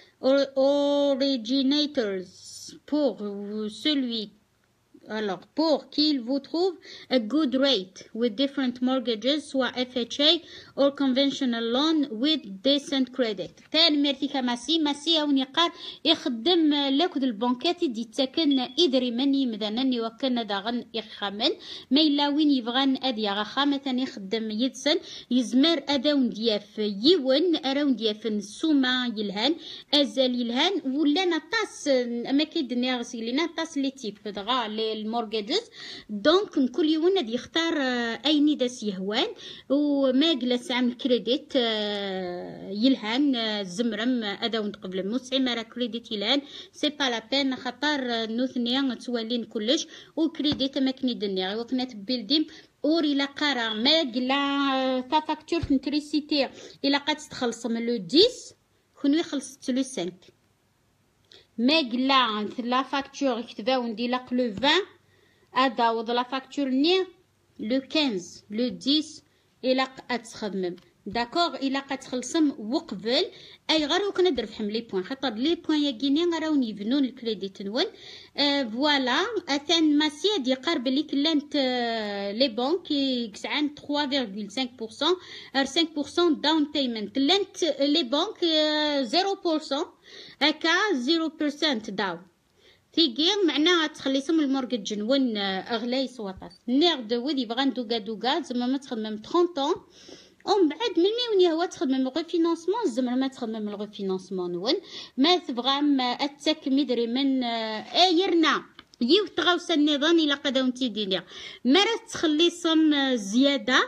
originators pour celui alors pour qu'il vous trouve a good rate with different mortgages soit FHA or conventional loan with decent credit ثاني ميرتيكا ماسي او نقار يخدم لاكد البنكات دي تسكن ادري مني مدنني وكنا داغن يخمن ما الا وين يبغان ادي غخامه ثاني يخدم يدسن يزمر اداون دياف يون اراون دياف السوما يلهان ازال يلهان ولا نطاس ما كيدني غسيلينا طاس لي تيب دغا المورجاجز. دونك كل يوم غادي يختار اي نداس يهوان وما جلس عام الكريديت يلهان الزمرم هذا ونقبل موسعي مارا كريديت يلهان سي با لا بين خاطر نوثنيا توالين كلش وكريديت ما كنيدني وقنا تبيلديم اور الى قرا ما قلا تا فاكتور الكتريسيتي الى قد تخلص من لو 10 كونو خلصت لو 5 ما قلا لا فاكتور كتبا وندي لق لو 20 اداوض لا فاكتور ني لو 15 لو 10 الى قد تخدم داكوغ الى قد تخلصم وقبل اي غير وكنا نربح لي بوين خاطر لي بوين ياكيني راهو يبنون الكريديت نون فوالا اثان ماسي دي قرب اللي كلانت لي بنك يكسعان 3.5% 5% داون بيمنت كلانت لي بنك 0% هكا 0% داون تيجي معناها تخلي سم المورجج نون اغلى سواطات نيرد ودي بغا دوكا زعما ما تخدم 30 ومن بعد من ميوني هو تخدم الغوفينونسمون الزمر ما تخدم الغوفينونسمون نون ما تبغى اتاك مدري من ايرنا يو تغاوس النظام الى قداو تيدينيا ما راه تخلي صم زياده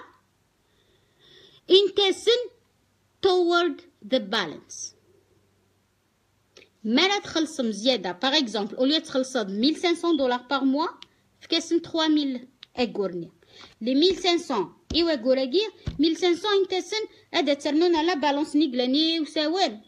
انتسن toward the balance ما راه تخلصم زياده باغ اكزومبل اوليا تخلص $1500 بار موا فكاسن 3000 اغورني لي 1500 ايوا كوراكي 1500 انتسن هذا ترنون على بالونس نيكلاني وساوان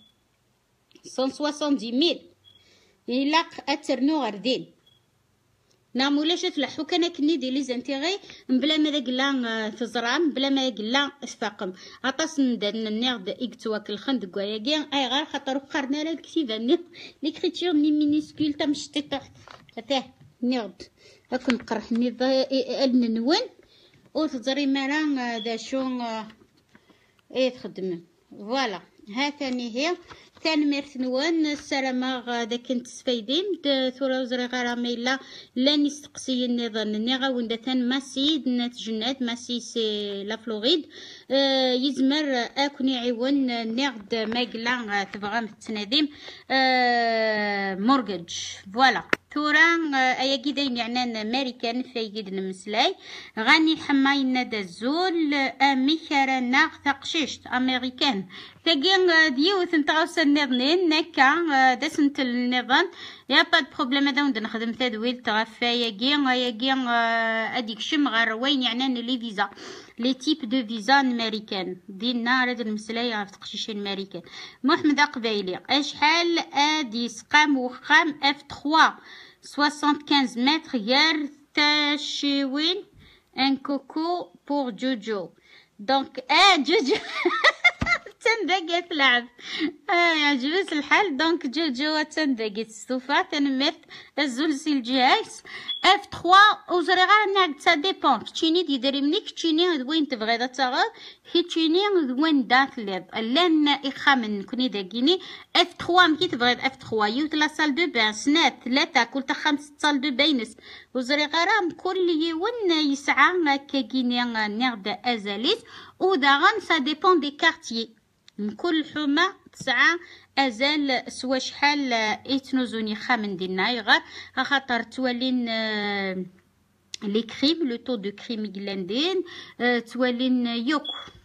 170000 الا اترنو غردين نعمولاش تلحو كان كني دي لي زانتيغي بلا ما قلا تزرام بلا ما قلا اشفاقم عطاس ندن النيرد اكتواك الخندق وياكي اي غير خاطر قرنا لا الكتيبه ليكريتور ني مينيسكول تمشتي تحت حتى نيرد راكم قرحني النون وتزري مرا دا شو ايه تخدم فوالا ها ثاني هي ثاني مرتنوان السلامة غادا كنت سفايدين ثورة وزري غارة ميلا لا نستقسي النظام نيغا وندا ثان ماسي نتجنات ماسي سي لا فلوريد يزمر اكوني عيون نيغد ماقلا تبغى متناديم مورجج فوالا ثورة ايا كيداين يعني امريكان فايقد نمسلاي غاني حماي نادا الزول ميكارانا تقشيشت امريكان تاقين ديوث نتغوص النظنين نكا داسنت النظام يا با بروبليم هذا وند نخدم تدويل تغفى ياكي اديك شم غير وين يعني لي فيزا لي تيب دو فيزا امريكان دينا هذا المسلاي في تقشيشين امريكان محمد قبايلي اشحال ادي سقام وخام اف 3 75 متر غير تاشيوين ان كوكو بور جوجو دونك جوجو تندقى تلعب يعجبس الحال دونك جوجو تندقى تستوفا تنمث الزلزل الجهاز اف 3 وزري غير نعد سا ديبون كتشيني ديدري مني كتشيني وين تبغي ذا تغاد كتشيني وين دات ليض لان اخامن كوني داكيني اف 3 مكي تبغي اف 3 يوت لا سال دو بان سنات ثلاثه كل تا 5 سال دو بينس وزري غير كل يوم يسعى كاكيني نعد ازاليس وداغن سا ديبون دي كارتيي من كل حومة تسعة أزال سوا شحال إتنوزوني خامن دينا يغار خاطر توالين لي كريم لو طو دو كريم قلاندين توالين يوك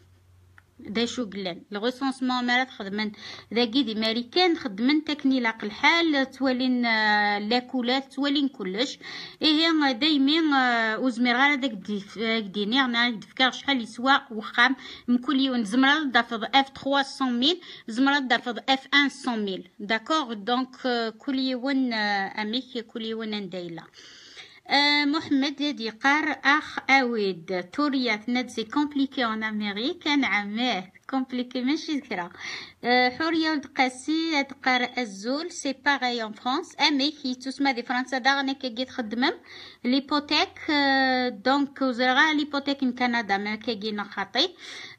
دا شو قلان الغوسونسمون مرات خدمن ذاكي دي ماريكان خدمن تكني لاق الحال توالين لاكولات توالين كلش ايه دايما وزمير غير داك ديني انا دفكار شحال يسوا وخام من كل يوم زمرا دافض اف 300000 زمرا دافض اف 100000 داكوغ دونك كل يوم اميك كل يوم ندايلا محمد يدي قار اخ اويد توريا تنادسي كومبليكي اون امريكا نعماه كومبليكي ماشي ذكرى حوريه ولد قاسي تقار الزول سي باغي اون فرانس اميكي تسمى دي فرنسا داغني كي تخدمم ليبوتيك دونك وزرغا ليبوتيك من كندا ما كاين خاطي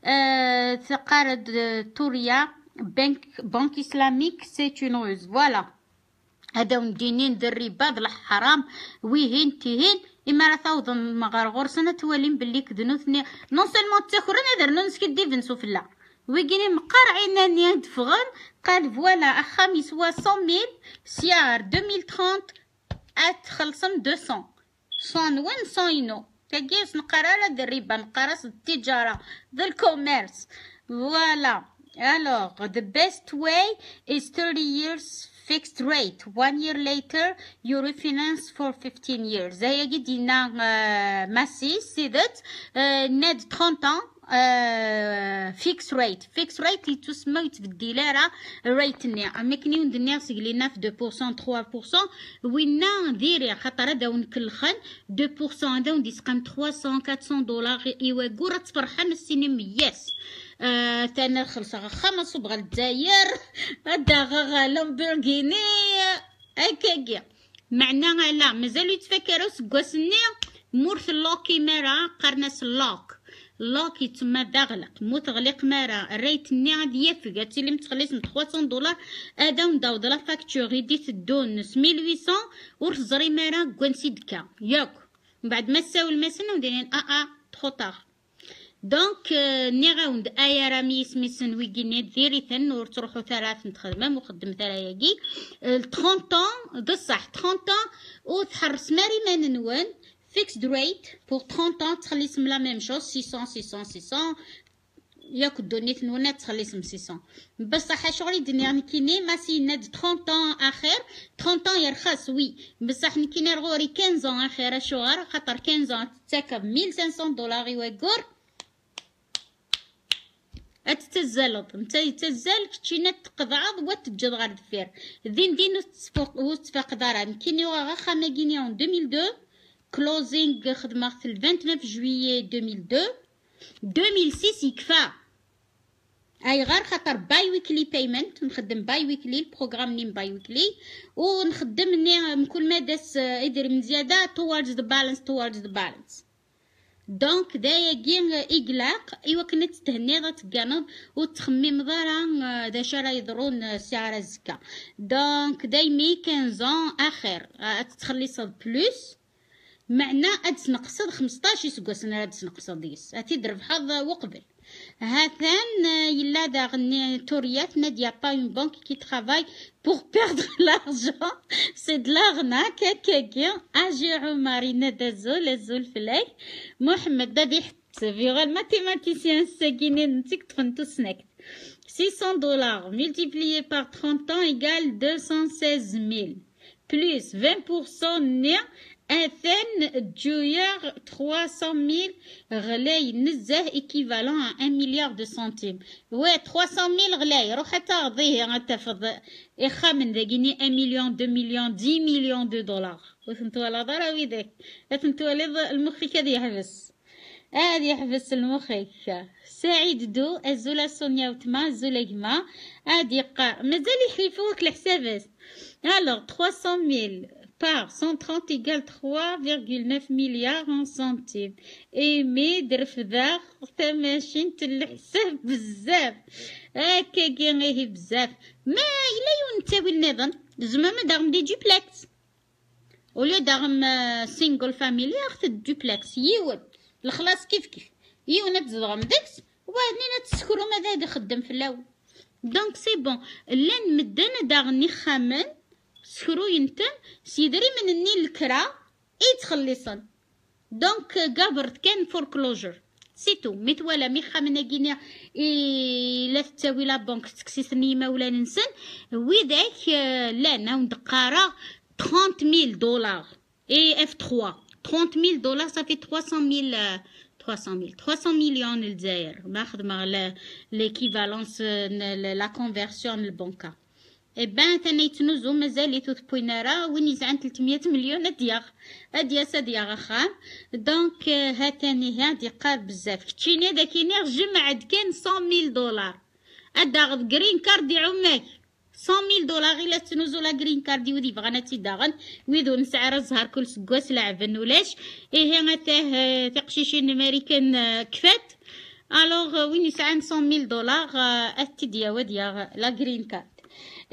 تقار توريا بنك اسلاميك سي اون روز فوالا هذا ندينين الربا ضل حرام ويهين تيهين اما راه ثوض مغرغور سنه توالين باللي كدنوثني نون سيلمون تاخرنا درنا نسكي ديفنسو فلا ويجيني مقرعين اني دفغن قال فوالا اخا يسوا 100000 سيار 2030 اتخلصم 200 صون صوينو تاكيس نقرا ذا الربا نقرا التجارة ذا الكوميرس. فوالا alors the best way is 30 years fixed rate. 1 year later you refinance for 15 years. هيا قدينا ماسي سيدت ناد 30 ans فيكس ريت. فيكس ريت اللي تسمى يتبدل راه ريت النيا اما كني وندنيا سقلينا في 2% 3% وينا نديري خاطر هذا ونكلخن 2% هذا ونديسقام 300 400 دولار ايوا كورا تفرحان السينما ياس. تانا خلصها خمس بغا الجزائر هدا غا لامبورغيني هكاكيا معناها لا مازالو يتفكروا سكواسني مورث اللوكي مرا قرناس اللوك لوك يتما داغلق متغلق مرا الريت ني غادي يفق هاتي اللي متخلص من 300 دولار هذا نداود لا فاكتور يدي تدون 1800 ورزري مرا كوانسي دكا ياك من بعد ما ساو المسن وديرين تخوطار دونك ني غاوند ايا رامي سميسن ويكيني ديري ثن وتروحو ثلاث نتخدمه مخدم ثلاثاكي 30 طون بصح 30 طون وتحرس ماري ما ننوان fixed rate pour 30 ans تخلي اسم لا ميم شوز 600 ياك دوني ثنونا تخلي اسم 600 بصح شغلي دنيا نكيني ماسي ناد 30 ans اخر 30 ans يرخص وي بصح نكيني رغوري 15 ans اخر شغار خاطر 15 ans تتاكب 1500 دولار يوغور اتتزلط نتا تزال كتشينا تقضعض وتجد غير دفير ذين دينو وتفاق دارا نكيني وغا خاما كينيون 2002 كلوزينغ خدمة في 29 جويي 2002 2006 يكفى اي غير خاطر باي ويكلي بايمنت نخدم باي ويكلي البروغرام نيم باي ويكلي ونخدم ني كل ما داس يدير من زياده towards the balance دونك دايا كين اغلاق ايوا كنا تتهني تقانض وتخمم ضرا دا شرا يضرون سعر الزكا دونك دايمي 15 اخر تخلي صد بلوس معنا تنقصد 15 سكواس انا تنقصد ديس تضرب حظ وقبل هاثان يلا داغني توريات ناديا با اون بانك كي ترافاي بور بيردر لارجون سي د لاغناك كاكيا اجي عمري دازول زول فلاي محمد دادي حت فيغ الماتيماتيسيان الساكينين نتيك تفنتو سناك 600 دولار multiplié par 30 ans égale 216 000 plus 20% نيا أثن جوير 300 000 غلاي نزه إكيفالون 1 مليار دو سنتيم و 300 000 غلاي روح تاغذيه غتفض إخامن ذاكيني 1 مليون 2 مليون 10 مليون دو دولار وثنتو على ضراوي داك ثنتو على المخيك هذا يحبس هادي يحبس المخيك سعيد دو الزولا سونيا وتما الزولا كما هادي مازال يحلفوك الحسابات alors 300 000 par 130 égale 3,9 milliards en centimes ايمي درف ذا تماشين الحساب بزاف هكا كي بزاف ما الا ينتوي النظام زعما ما داغم دي دوبلكس ولا داغم سينجل فاميلي اخذ دوبلكس يود الخلاص كيف يونا تزغم داكس وبعدين تسكرو ماذا يخدم في الاول دونك سي بون لان مدانا داغني خامن سكرو ينتم سيدري من النيل الكرا يتخلصن دونك قابرت كان فوركلوجر سيتو متوالا مي خامنا كينا لا تساوي لا بنك تكسيس نيمه ولا ننسن وذاك لا ناو دقاره 30000 دولار اي اف 3 30000 دولار صافي 300 مليون الجزائر ماخذ مع ليكيفالونس لا كونفيرسيون البنكه بان ثاني تنوزو مازال تثبوينارا وين يزعن 300 مليون اديا خام دونك هاتاني هادي قارب بزاف كتشيني داكيني جمع كان 100000 دولار اداغ جرين كارد عماك 100000 دولار الا تنوزو لا جرين كارد ودي بغانا تيداغن ويدو نسعر الزهر كل سكواس لعبن ولاش ايه غاتاه تقشيشين امريكان كفات الوغ وين يسعن 100000 دولار اتديا وديا لا جرين كارد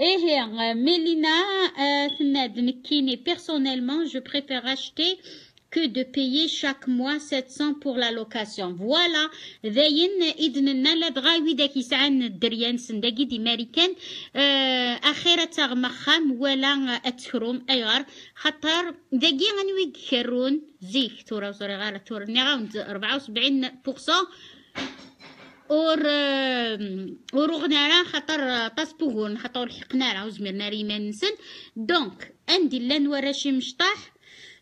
ايه ميلينا تناد نكيني personnellement je préfère acheter que de payer chaque mois 700 pour la location. Voilà ذاين إذن لا بغاوي داك يسعان الدريان سنداكي دي ماريكان أخيرا تغمخام ولا أتكروم أيغار خطر داكي غنوي كرون زيك تورا وصوري غالا تورا نغاوند 74% ورغنارا خطر تصبغون خطر حقنارا وزمرنا ريمان نسن دونك عندي لا نوراشي مشطاح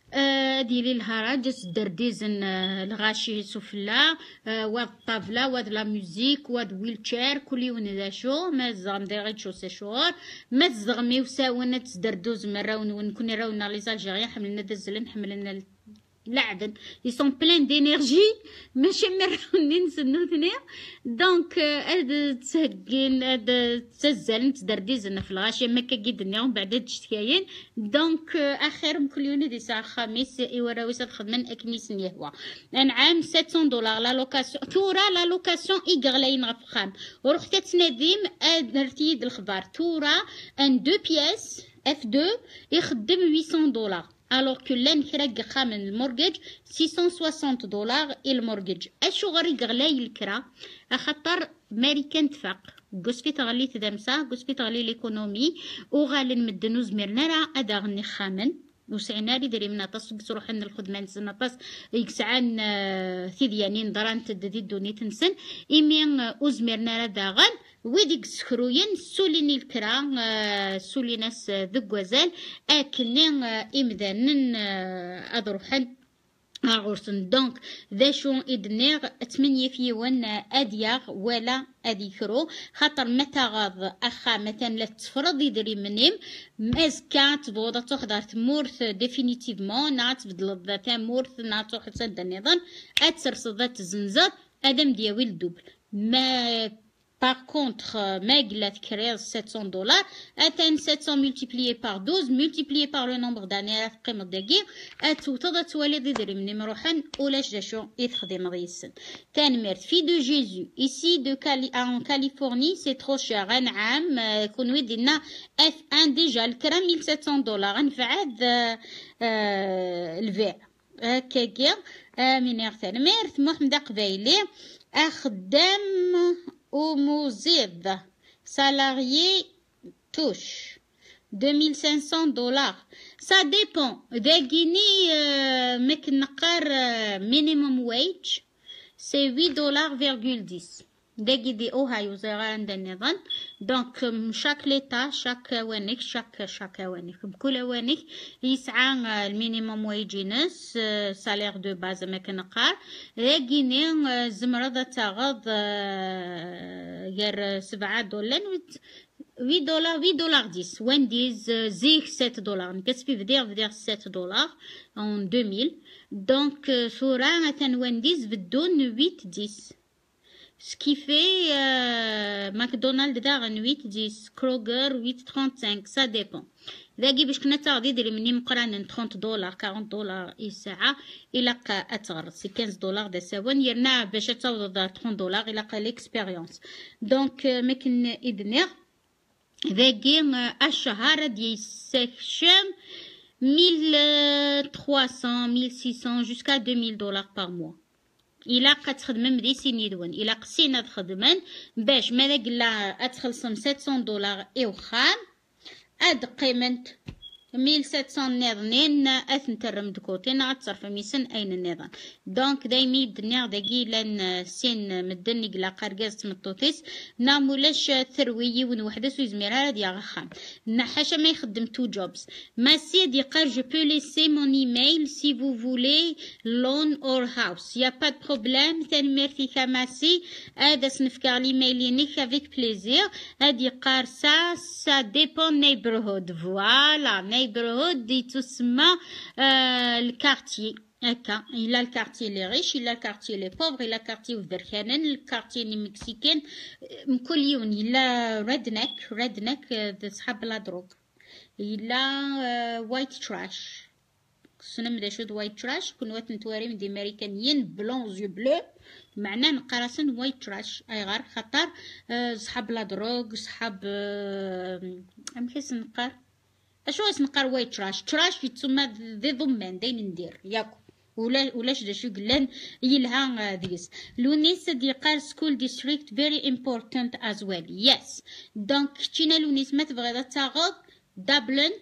ديري الهراجس درديزن الغاشي سفلا واد الطابلة واد لا موزيك واد ويلتشير كل يوم ذا شو ما زغم داغي شو سشور ما زغمي وساونا تزدردوز مرة ونكون راونا لي زالجيريان حملنا دزلن حملنا لعدن يسون بلان دينيرجي ماشي مروني نسنو ثنيا دونك هاد تسهقين هاد تزلن تدرديزنا في الغاشي ما كيدني ومن بعد تشتكاين دونك اخر كل يوم دي ساعه خميس ايوا ساد خدمن اكنيس نيهوا انعام 700 دولار لا لوكاسيون تورا لا لوكاسيون ايغلاين غفخام ورحت تناديم نرتيد الخبار تورا ان دو بياس اف 2 يخدم 800 دولار alors que لان كراك خامن المورجج 660 دولار المورجج اشو غير غلاي الكرا خاطر ماريكان تفاق قصفي تغلي تدمسا قصفي تغلي ليكونومي وغال نمدنو زميرنا راه ادا غني خامن وسعنا لي دري من طاس روح ان الخدمه نسنا طاس يكسعان ثيديانين دران تددي دوني تنسن ايمين وزميرنا راه داغن ويديك سخروين سوليني الكرا سوليناس ذكوازال اكلين امدانن اضروحن غورسن دونك ذا شو ادنيغ 8 فيون ادياغ ولا اديكرو خاطر متى غاض اخا مثلا لا تفرض يدري منيم مازكا تبوضا تحضر تمورث ديفينيتيفمون نات بدل ذا تمورث نات حسد النظام اتسرص ذات الزنزات ادم دياوي الدوبل ما Par contre, Meglet crée 700 dollars, atteint 700 multiplié par 12, multiplié par le nombre d'années, قيمة دقيق، أتوتضت تولد ذري من مروحن ولاش جاشو يتخدم ريسن. تانمير في دو جيزو ici en Californie c'est trop cher un عام كون ودينا F1 déjà الكرا 1700 دولار نفعاد الفيع كاكير منير تانمير محمد قبايلي أخدم ومزيد salarié touche 2500 dollars. Ça dépend. Guinée, مكنقر minimum wage, c'est 8 $,10. دي اوهايو زي عند النظام دونك شاك ليتا شاك وانيك شاك وانيك كل وانيك يسعى المينيموم ويجينس سالير دو باز ما كنقار غيني زمرضة تاغض غير $7 $8 وينديز زيك $7 نكسبي فدير $7 en 2000 دونك ثورة مثلا وينديز بدون 8-10 Ce qui fait McDonald's داغن 8-10 Kroger 8-35 ça dépend ذاكي باش كنا تاغدي ديري مني مقران $30 $40 الساعة إلا قا أتغرد سي $15 دا ساوان يرنا باش تعوض $30 إلا قا ليكسبيريونس دونك مكن إدنيغ ذاكي الشهر دي سكشم 1300 1600 jusqu'à $2000 par mois إلا قد تخدم مديسين يدون إلا قسينا تخدمن باش ماذا قلا أتخلصم $700 إوخام أد قيمة 1700 نظنين أثنترم دكوتين عتصرف ميسن أين النظام دونك دايمي الدنيا داكي لان سين مدني قلا قرقاز مطوطيس نامولاش ثروي ونوحدس ويزميرا ديا غخام نحاشا ما يخدم 2 jobs ما سيدي قال je peux laisser mon email si vous voulez loan or house y a pas de problème ثاني ميرتي كماسي هذا سنفكر ليميلينيك avec plaisir هادي قار ça dépend neighborhood voilà neighborhood دي تسمى الكارتي هكا إلا الكارتي لي ريش إلا الكارتي لي بوفر إلا الكارتي وذركانن الكارتي لي مكسيكان كل يوم إلا ريدنك صحاب لا دروغ إلا وايت تراش سنم دا شود وايت تراش كون وات نتواري من دي امريكانيين بلون زيو بلو معناه نقراسن وايت تراش اي غار خطر صحاب لا دروغ صحاب امكيس نقار اشو اسم نقار وايت تراش يتسمى ذي ضمان داين ندير ياكو ولاش دا شو قلان يلها ديس لونيس دي قال school district very important as well. Yes. دونك كتينا لونيس ما تبغي تاخذ دبلن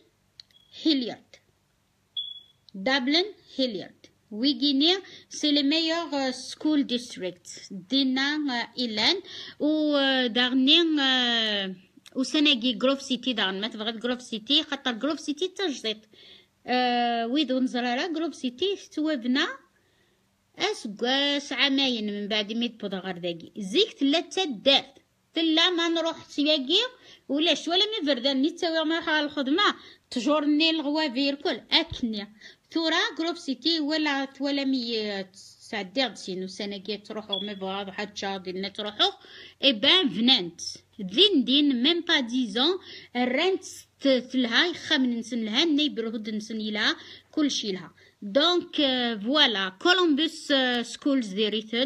هيليارد ويغينيا سي لي ميور سكول ديستريكت دينا إلان و داغني وسناقي جروف سيتي داغن ما تبغي جروف سيتي خاطر جروف سيتي تجديد ويدون زرارة جروب سيتي توابنا اسكواس عامين من بعد ميت بودغار داكي زيك ثلاثة دارت تلا ما نروح سياقي ولاش ولا مي فردان نتساوي ما على الخدمة تجورني الغوافير كل اكني ثورا جروب سيتي ولا مي سعدي سينو سناقي تروحو مي بغاض واحد شاضي لنا تروحو بان فنانت دين ميم با ديزون الرنت تلها يخمن نسن لها النيبرهود نسن لها كلشي لها دونك فوالا كولومبوس سكولز ديريتن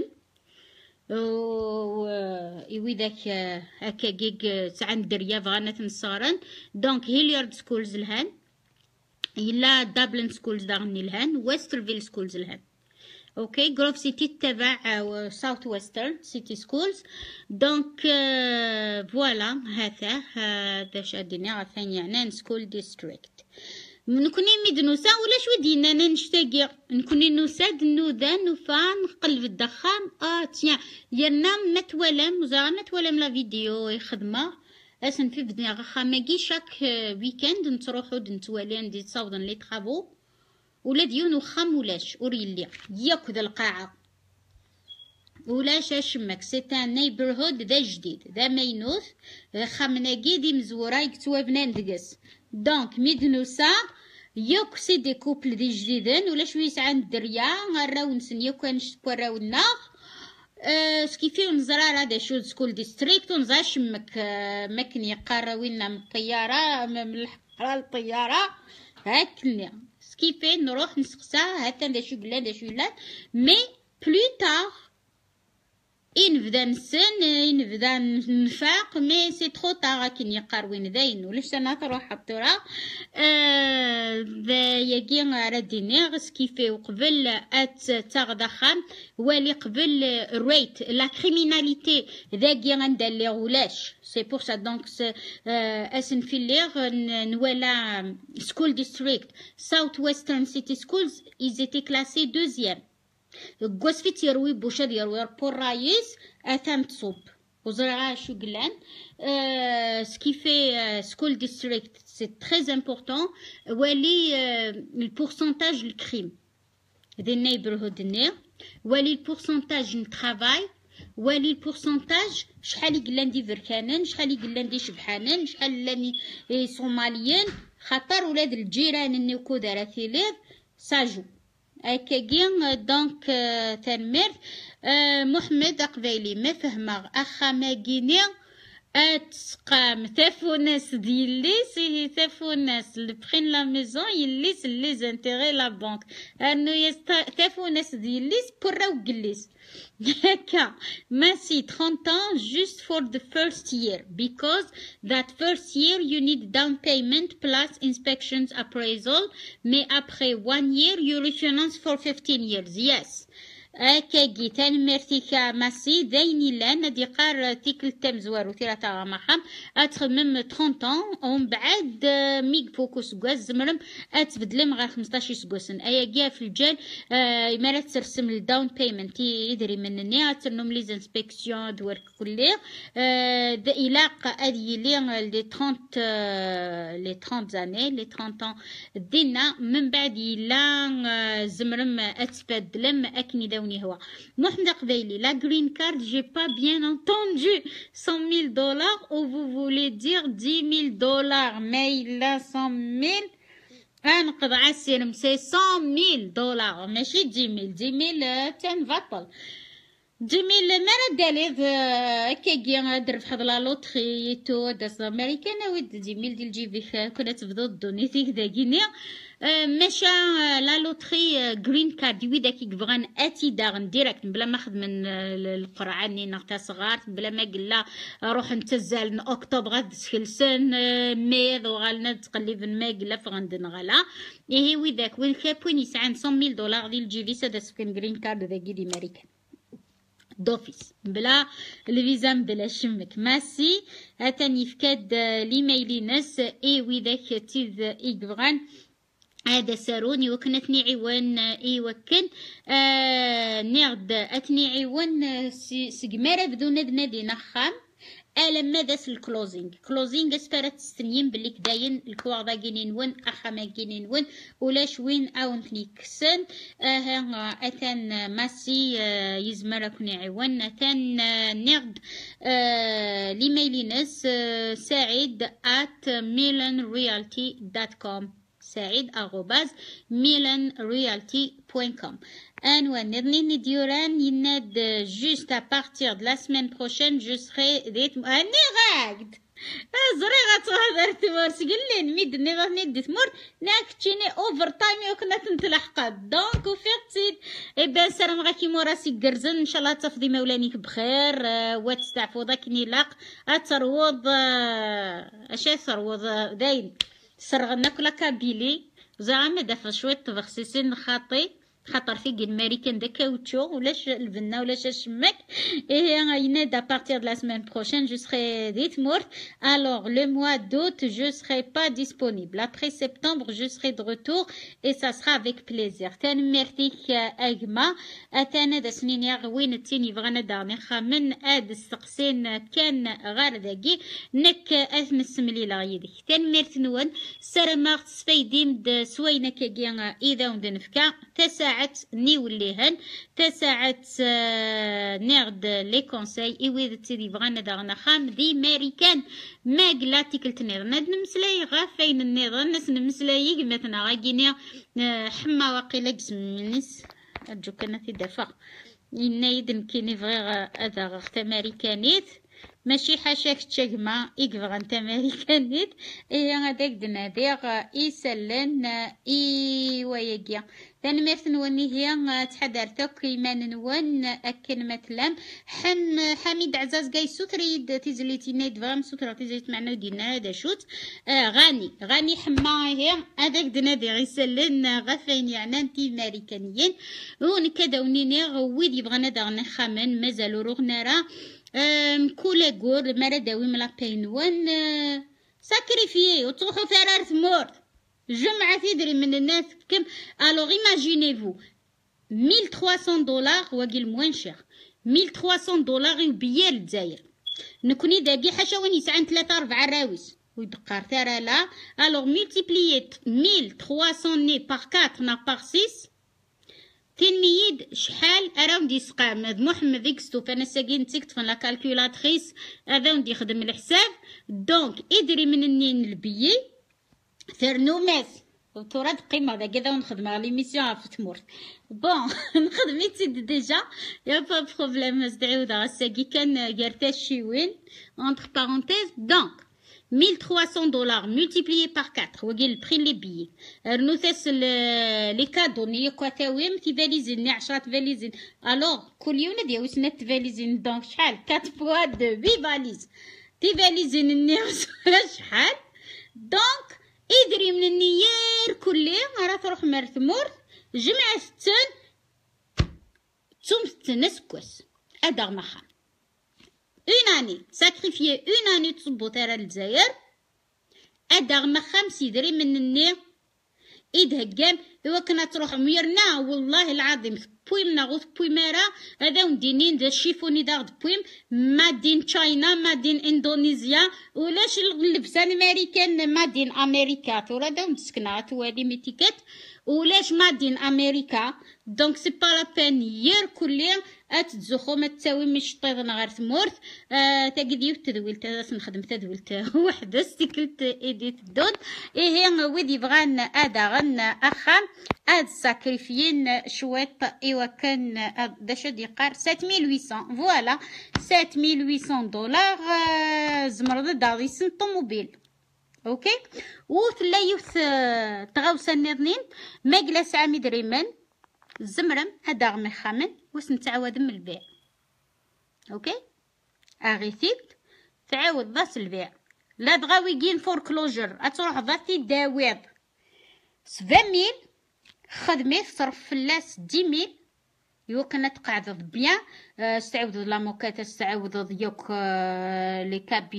ويداك هكا كيك عند دريا بغانا تنصارن دونك هيليارد سكولز لهان إلا دبلن سكولز داغني لهان ويسترفيل سكولز لهان اوكي جروف سيتي تبع ساوث ويسترن سيتي سكولز دونك فوالا هذا شاديني عفاني عنان سكول ديستريكت نكوني ميدنوسا ولا شو دينا نشتاقي نكوني نوساد نوذا نوفا نقلب الدخان تيا يرنا متولم متولم لا فيديو خدمه اسن في بدنا غخاماكي شاك ويكند نتروحو نتوالي ندي تصاوضن لي طرافو ولا ديون وخام ولاش وريلي ياكد القاعة ولاش اشمك سيتا نيبرهود دا جديد دا مينوث خامناكي دي مزورا يكتوابنا ندقس دونك ميدنوسا ياك سي دي كوبل دي جديدن ولاش ويس عند دريا غراو نسن ياك نشتكو راو الناغ سكيفيو نزرار هذا شو سكول ديستريكت ونزا شمك مكني يقراوينا من الطيارة من الحقرة للطيارة هاكني كيفاه نروح نسقسا هاتا دا شو قلان دا شو قلان مي بلو تار نبدا نسن نبدا نفاق مي سي ترو تار كي يقاروين داين ولاش انا تروح الطرا ياكي راديني كيفاه وقبل ات تاغدخان والي قبل ريت لا كريميناليتي ذاكي غندير ولاش c'est pour ça donc اسن في الليغ نوالا school district south western city schools ils étaient classés deuxième قوسفيت يروي بوشاد يروي بور رايس اثام تصوب وزرعا شو قلان سكيفي school district c'est très important والي البورسنتاج الكريم دي neighborhood نير والي البورسنتاج نترافاي والي البورسنتاج شحال يقلان دي فركانن شحال يقلان دي شبحانن شحال لاني صوماليين خاطر ولاد الجيران النيكو دارا ثيلير ساجو هكاكي دونك تنمر محمد قبيلي ما فهمه اخا ماكيني اتقام تافوناس ديالي سي تافوناس لبخين لا ميزون يليس لي زانتيغي لا بانك انو تافوناس ديالي براو قليس هكا ماشي 30 ans just for the first year because that first year you need down payment plus inspections appraisal mais après 1 year you refinance for 15 years yes هكاكي تنمرتيكا ماسي دايني لان دي قار تيكل تام زوارو تيرا تا محام اتخمم 30 ans ومن بعد ميك فوكس كواز زمرم اتبدلم غير 15 سكوسن اياكيا في الجال مالا ترسم الداون بيمنت يدري منني اترنم لي زانسبكسيون دوار كلي الاق ادي لي 30 زاني لي 30 ans دينا من بعد لا زمرم اتبدلم اكني داون هو محمد قبيلي la green card j'ai pas bien entendu $100,000 ou vous voulez dire $10,000 mais il a 100,000 انقض عسير مسي $100,000 ماشي 10,000 تنفطل 10,000 مرة داليغ كاكي در في حض لا لوطري تو داس امريكان ود 10,000 ديال جيبي كنا تفضل دوني فيك داكيني مشى لا لوتري جرين كارد ويداك يبغان اتي داغن ديريكت بلا ما خد من القرعه ني نغتا صغار بلا ما قلا روح نتزال اكتوبر غاد سكلسن ميض وغالنا تقلب ما قلا فغندن غلا ايه ويداك والكابون يسعى $100,000 ديال الجيفيسا دا سكن جرين كارد ذاكي دي امريكان دوفيس بلا الفيزا بلا شمك ماسي اتاني فكاد ليميلي ناس اي ويداك تيز يبغان هذا ساروني وكنتني عوان وكن نغد اتني عوان سقمارة بدون نادي نخام لما داس الكلوزينغ اسفرت السنين بلي كداين الكواغدا كينين ون اخاما كينين ون ولاش وين اونتني كسن اتان ماسي يزمر كوني عوان اتان نغد ليميلي ناس سعيد @milanrealty.com سعيد @milanrealty.com أنوا نرني ديوران يناد juste à partir de la semaine prochaine je serai أني غاقد زريغة تهدر تمور سقلين ميد نغني دي تمور ناكتشيني اوفر تايم وكنا تنتلحقات دونك وفيقتيد إبان سلام غاكي موراسي قرزن إن شاء الله تفضي مولانيك بخير واتستعفو ذاك نيلاق أتروض أشي ثروض داين سرغنا كلا كابيلي زعما دافع شويه تبخسيسين خاطر في الماريكان دا كاوتشو ولاش البنه ولاش الشماك اي يناد à partir de la semaine prochaine je serai morte alors le mois d'août je serai pas disponible après septembre je serai de retour et ça sera avec plaisir تاني ميرتيك اجما اتانا دا سنين يا وين تيني بغانا داغني خامن اد السقسين كان غير داكي نك اسم ليلا يديك تاني ميرتنون سرما سفيديم د سوينا كاكيا اذا ندنفكا تساعد نيوليهن تساعد نغد لي كونساي ايويد تيدي بغانا داغنا خام دي ماريكان ما قلاتي كلت نيض ناد نمسلاي غافين النيض الناس نمسلاي قمتنا غاكيني حما واقيلا قسم منيس ارجو كانت دافع ينايدن كيني فغيغ اذا غخت ماريكانيت ماشي حاشاك تشجمع يقفغن تماريكانيت ايه هذاك دناديغ يسلن وياكيا ثاني ميرتن وني هي تحضرتك كيمان نون اكن مثلا حميد عزاز جاي سوتريد تيزليتي نايد فام سوترا تيزليت معنا دينا هذا شوت غاني حما هي هذاك دناديغ يسلن غفين يعني انتي ماريكانيين ون كدا ونيني غويد يبغانا داغنا خامن مازالو روغنا راه كولا غور مرا داوي ملا بينوان ساكريفيي وتروحو فرار مور جمعة تدري من الناس كم الوغ ايماجينيفو $1,300 واقيل موان شيخ $1,300 يبيا للجزائر نكوني داكي حاشا وين يسعن 3-4 راويس ويدقار ترى لا الوغ ملتيبليي 1300 ني باغ 4 نا باغ 6 تلميذ شحال اراوند يسقام محمد يكستوف انا ساكين تكتف لا كالكولاتريس اراوند يخدم الحساب دونك ادري من النين البيي ثرنو ماس وتوراد قيمه دا كذا ونخدم على ليميسيون في تمور بون نخدم يتسد ديجا يا با بروبليم سدعيو دا ساكي كان قرتاش شي وين entre parenthèses donc $1,300 multiplié par 4 وقيل البري لي بيي رنوثس لي كادو ني كواتاويم في فاليزين 10 فاليزين الوغ كل يوم ديال سنات فاليزين دونك شحال 4 فوا 2 8 فاليز تي فاليزين الناس شحال دونك ادري من النيار كل يوم راه تروح مرثمور جمع ستن توم تنسكوس ادغ مخا une année sacrifier une année تصبو ترى الجزائر ادغ ما 5 دري من الني يدهقام ايوا كنا تروح ميرنا والله العظيم بويم ناغوث بويمارا هذا ودينين دا شيفوني داغد بويم مادين تشاينا مادين اندونيسيا ولاش اللبسان امريكان مادين امريكا تورا دا مسكنا توالي ميتيكات ولاش مادين امريكا دونك سي با لا بين يير كليا اتزخو ما تساوي مش طيضنا غير ثمورث تاقديو تدويل نخدم تدويل وحده ستيكلت ايديت دون ايه ويدي بغان ادغن اخا اد ساكريفيين شويط ايوا كان داش ديقار 7800 فوالا $7,800 زمرض داغيسن طوموبيل اوكي. وثلايوث تغاوسا النظنين ما جلاس عامد ريمان الزمرم هدا غمي خامن وسن تعاود من البيع. اوكي اغيثيت تعاود ضاس البيع لا بغاو يجين فوركلوجر اتروح ضاتي داويض 70,000 خدمي صرف فلاس 10,000 يوكنا تقعد بيان. استعوض لا موكات استعوض ديوك لي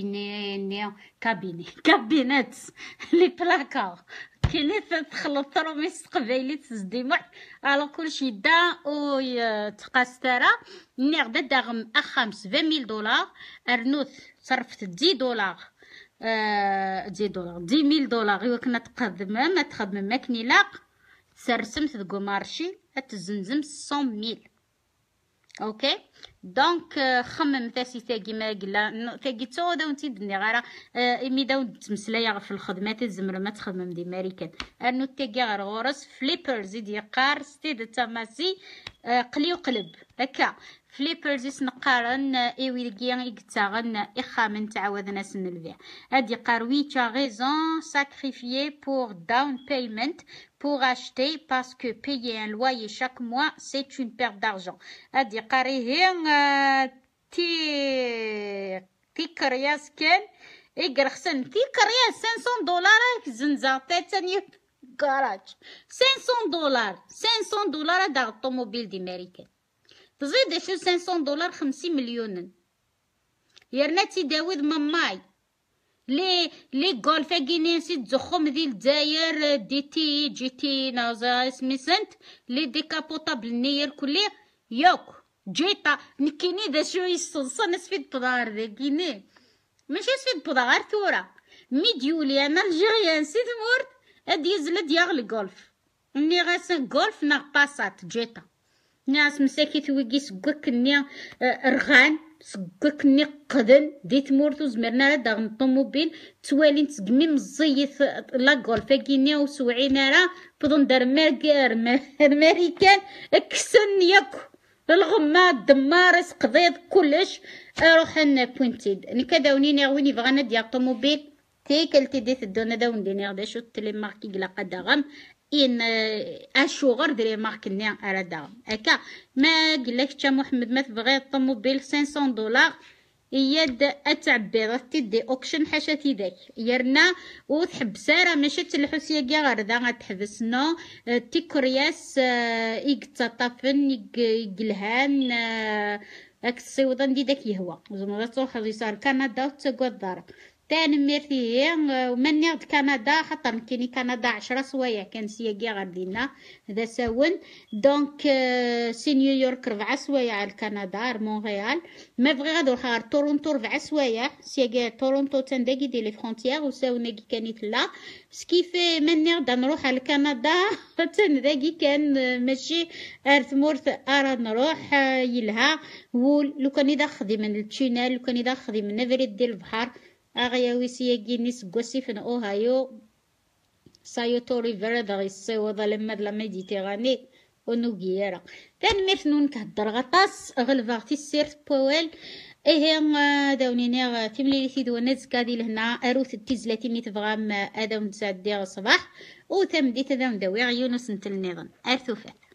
كابينات لي بلاكار كاين تخلط تروميس قبايلي تزديمح على كل شي دا او تقاسترا ني غدا داغم اخام 70,000 دولار ارنوث صرفت 10 دولار 10,000 دولار يوكنا تقدم ما تخدم ماكني لاق سرسمت ذكو مارشي هتزنزم 100,000. اوكي دونك خمم ثاسي تاقي ما قلا تاقي تو داو نتي دني غارة امي داو تمسلايا في الخدمات الزمرة ما تخدم دي ماريكان انو تاقي غير غورس فليبرز يدي قار ستيد تاماسي قلي وقلب هكا فليبرز يسنقارن ايوي لكيان يقتاغن اخامن تعاود ناس البيع هادي قاروي تا غيزون ساكريفيي بور داون بايمنت pour acheter parce que payer un loyer chaque mois c'est une perte d'argent. هادي قاريهين تي كرياس كان إيقر خسن تي كرياس 500 دولار زنزا تاني كراج 500 دولار دا الطوموبيل دي ماريكان تزيد شو 500 دولار 50 مليون يرناتي داود ماماي لي غولف كينين سي تزخم ديال الجزائر جي تي نازا سميسنت لي ديكابوطابل نير كلي يوك جيتا نكيني دا شو يصلصن سفيد بضار ذا كيني ماشي سفيد بضار ثورة ميديولي انا الجيريان سي تمورت اد يزلد ياغل غولف ني غاسن غولف نا باسات جيتا ناس مساكي تويكي سكوك ني رغان سكوك ني قدن ديت مورتو زمرنا لا داغ الطوموبيل توالين تسقمي مزيت لا غولف كيني وسوعينا راه بضن دار ماريكان كسن ياكو الغماد دمارس قضيض كلش اروح انا بوينتيد ني كداوني ويني بغانا ديال الطوموبيل تيكلتي ديت الدونا داون ديني غدا شو تلي ماركي قلا قداغم ان اشوغر دري مارك نيا على داغم هكا ما قلك تا محمد ما تبغي الطوموبيل 500 دولار يد اتعبي تدي اوكشن حاشاتي داك يرنا وتحب ساره ماشي تلحسيه كاع غير دا غتحبس نو تيكرياس يقططفن يقلهان هاك الصيوضان دي داك يهوى زعما تروح يصار كندا وتقعد دار تاني ميرتي ومن يغد كندا خاطر كاينين كندا 10 سوايع كان سياكي غادينا هذا ساون دونك سي نيويورك 4 سوايع على كندا مونريال ما بغي غادروح غير تورونتو 4 سوايع سياكي تورونتو تنداكي دي لي فرونتيير وساوناكي كانت لا سكيفي من يغد نروح على كندا تنداكي كان ماشي ارثمورث ارا نروح يلها لو كان يدخدي من التشينال لو كان يدخدي من نفريد ديال البحر أغياوي سياجيني سقوسي في أوهايو سايوتو ريفيرا داغي الصيوضة لما ميديتيراني ونوغيرا كان ميرثنون كهدر غطاس غلفاغتي سيرت بويل إيه داونيني تملي ثيدو نزكادي لهنا أروث التيزلاتي مي تبغام أداون تسعدي الصباح وتمدي تداون داوي يونس نتل نظن أرثوفات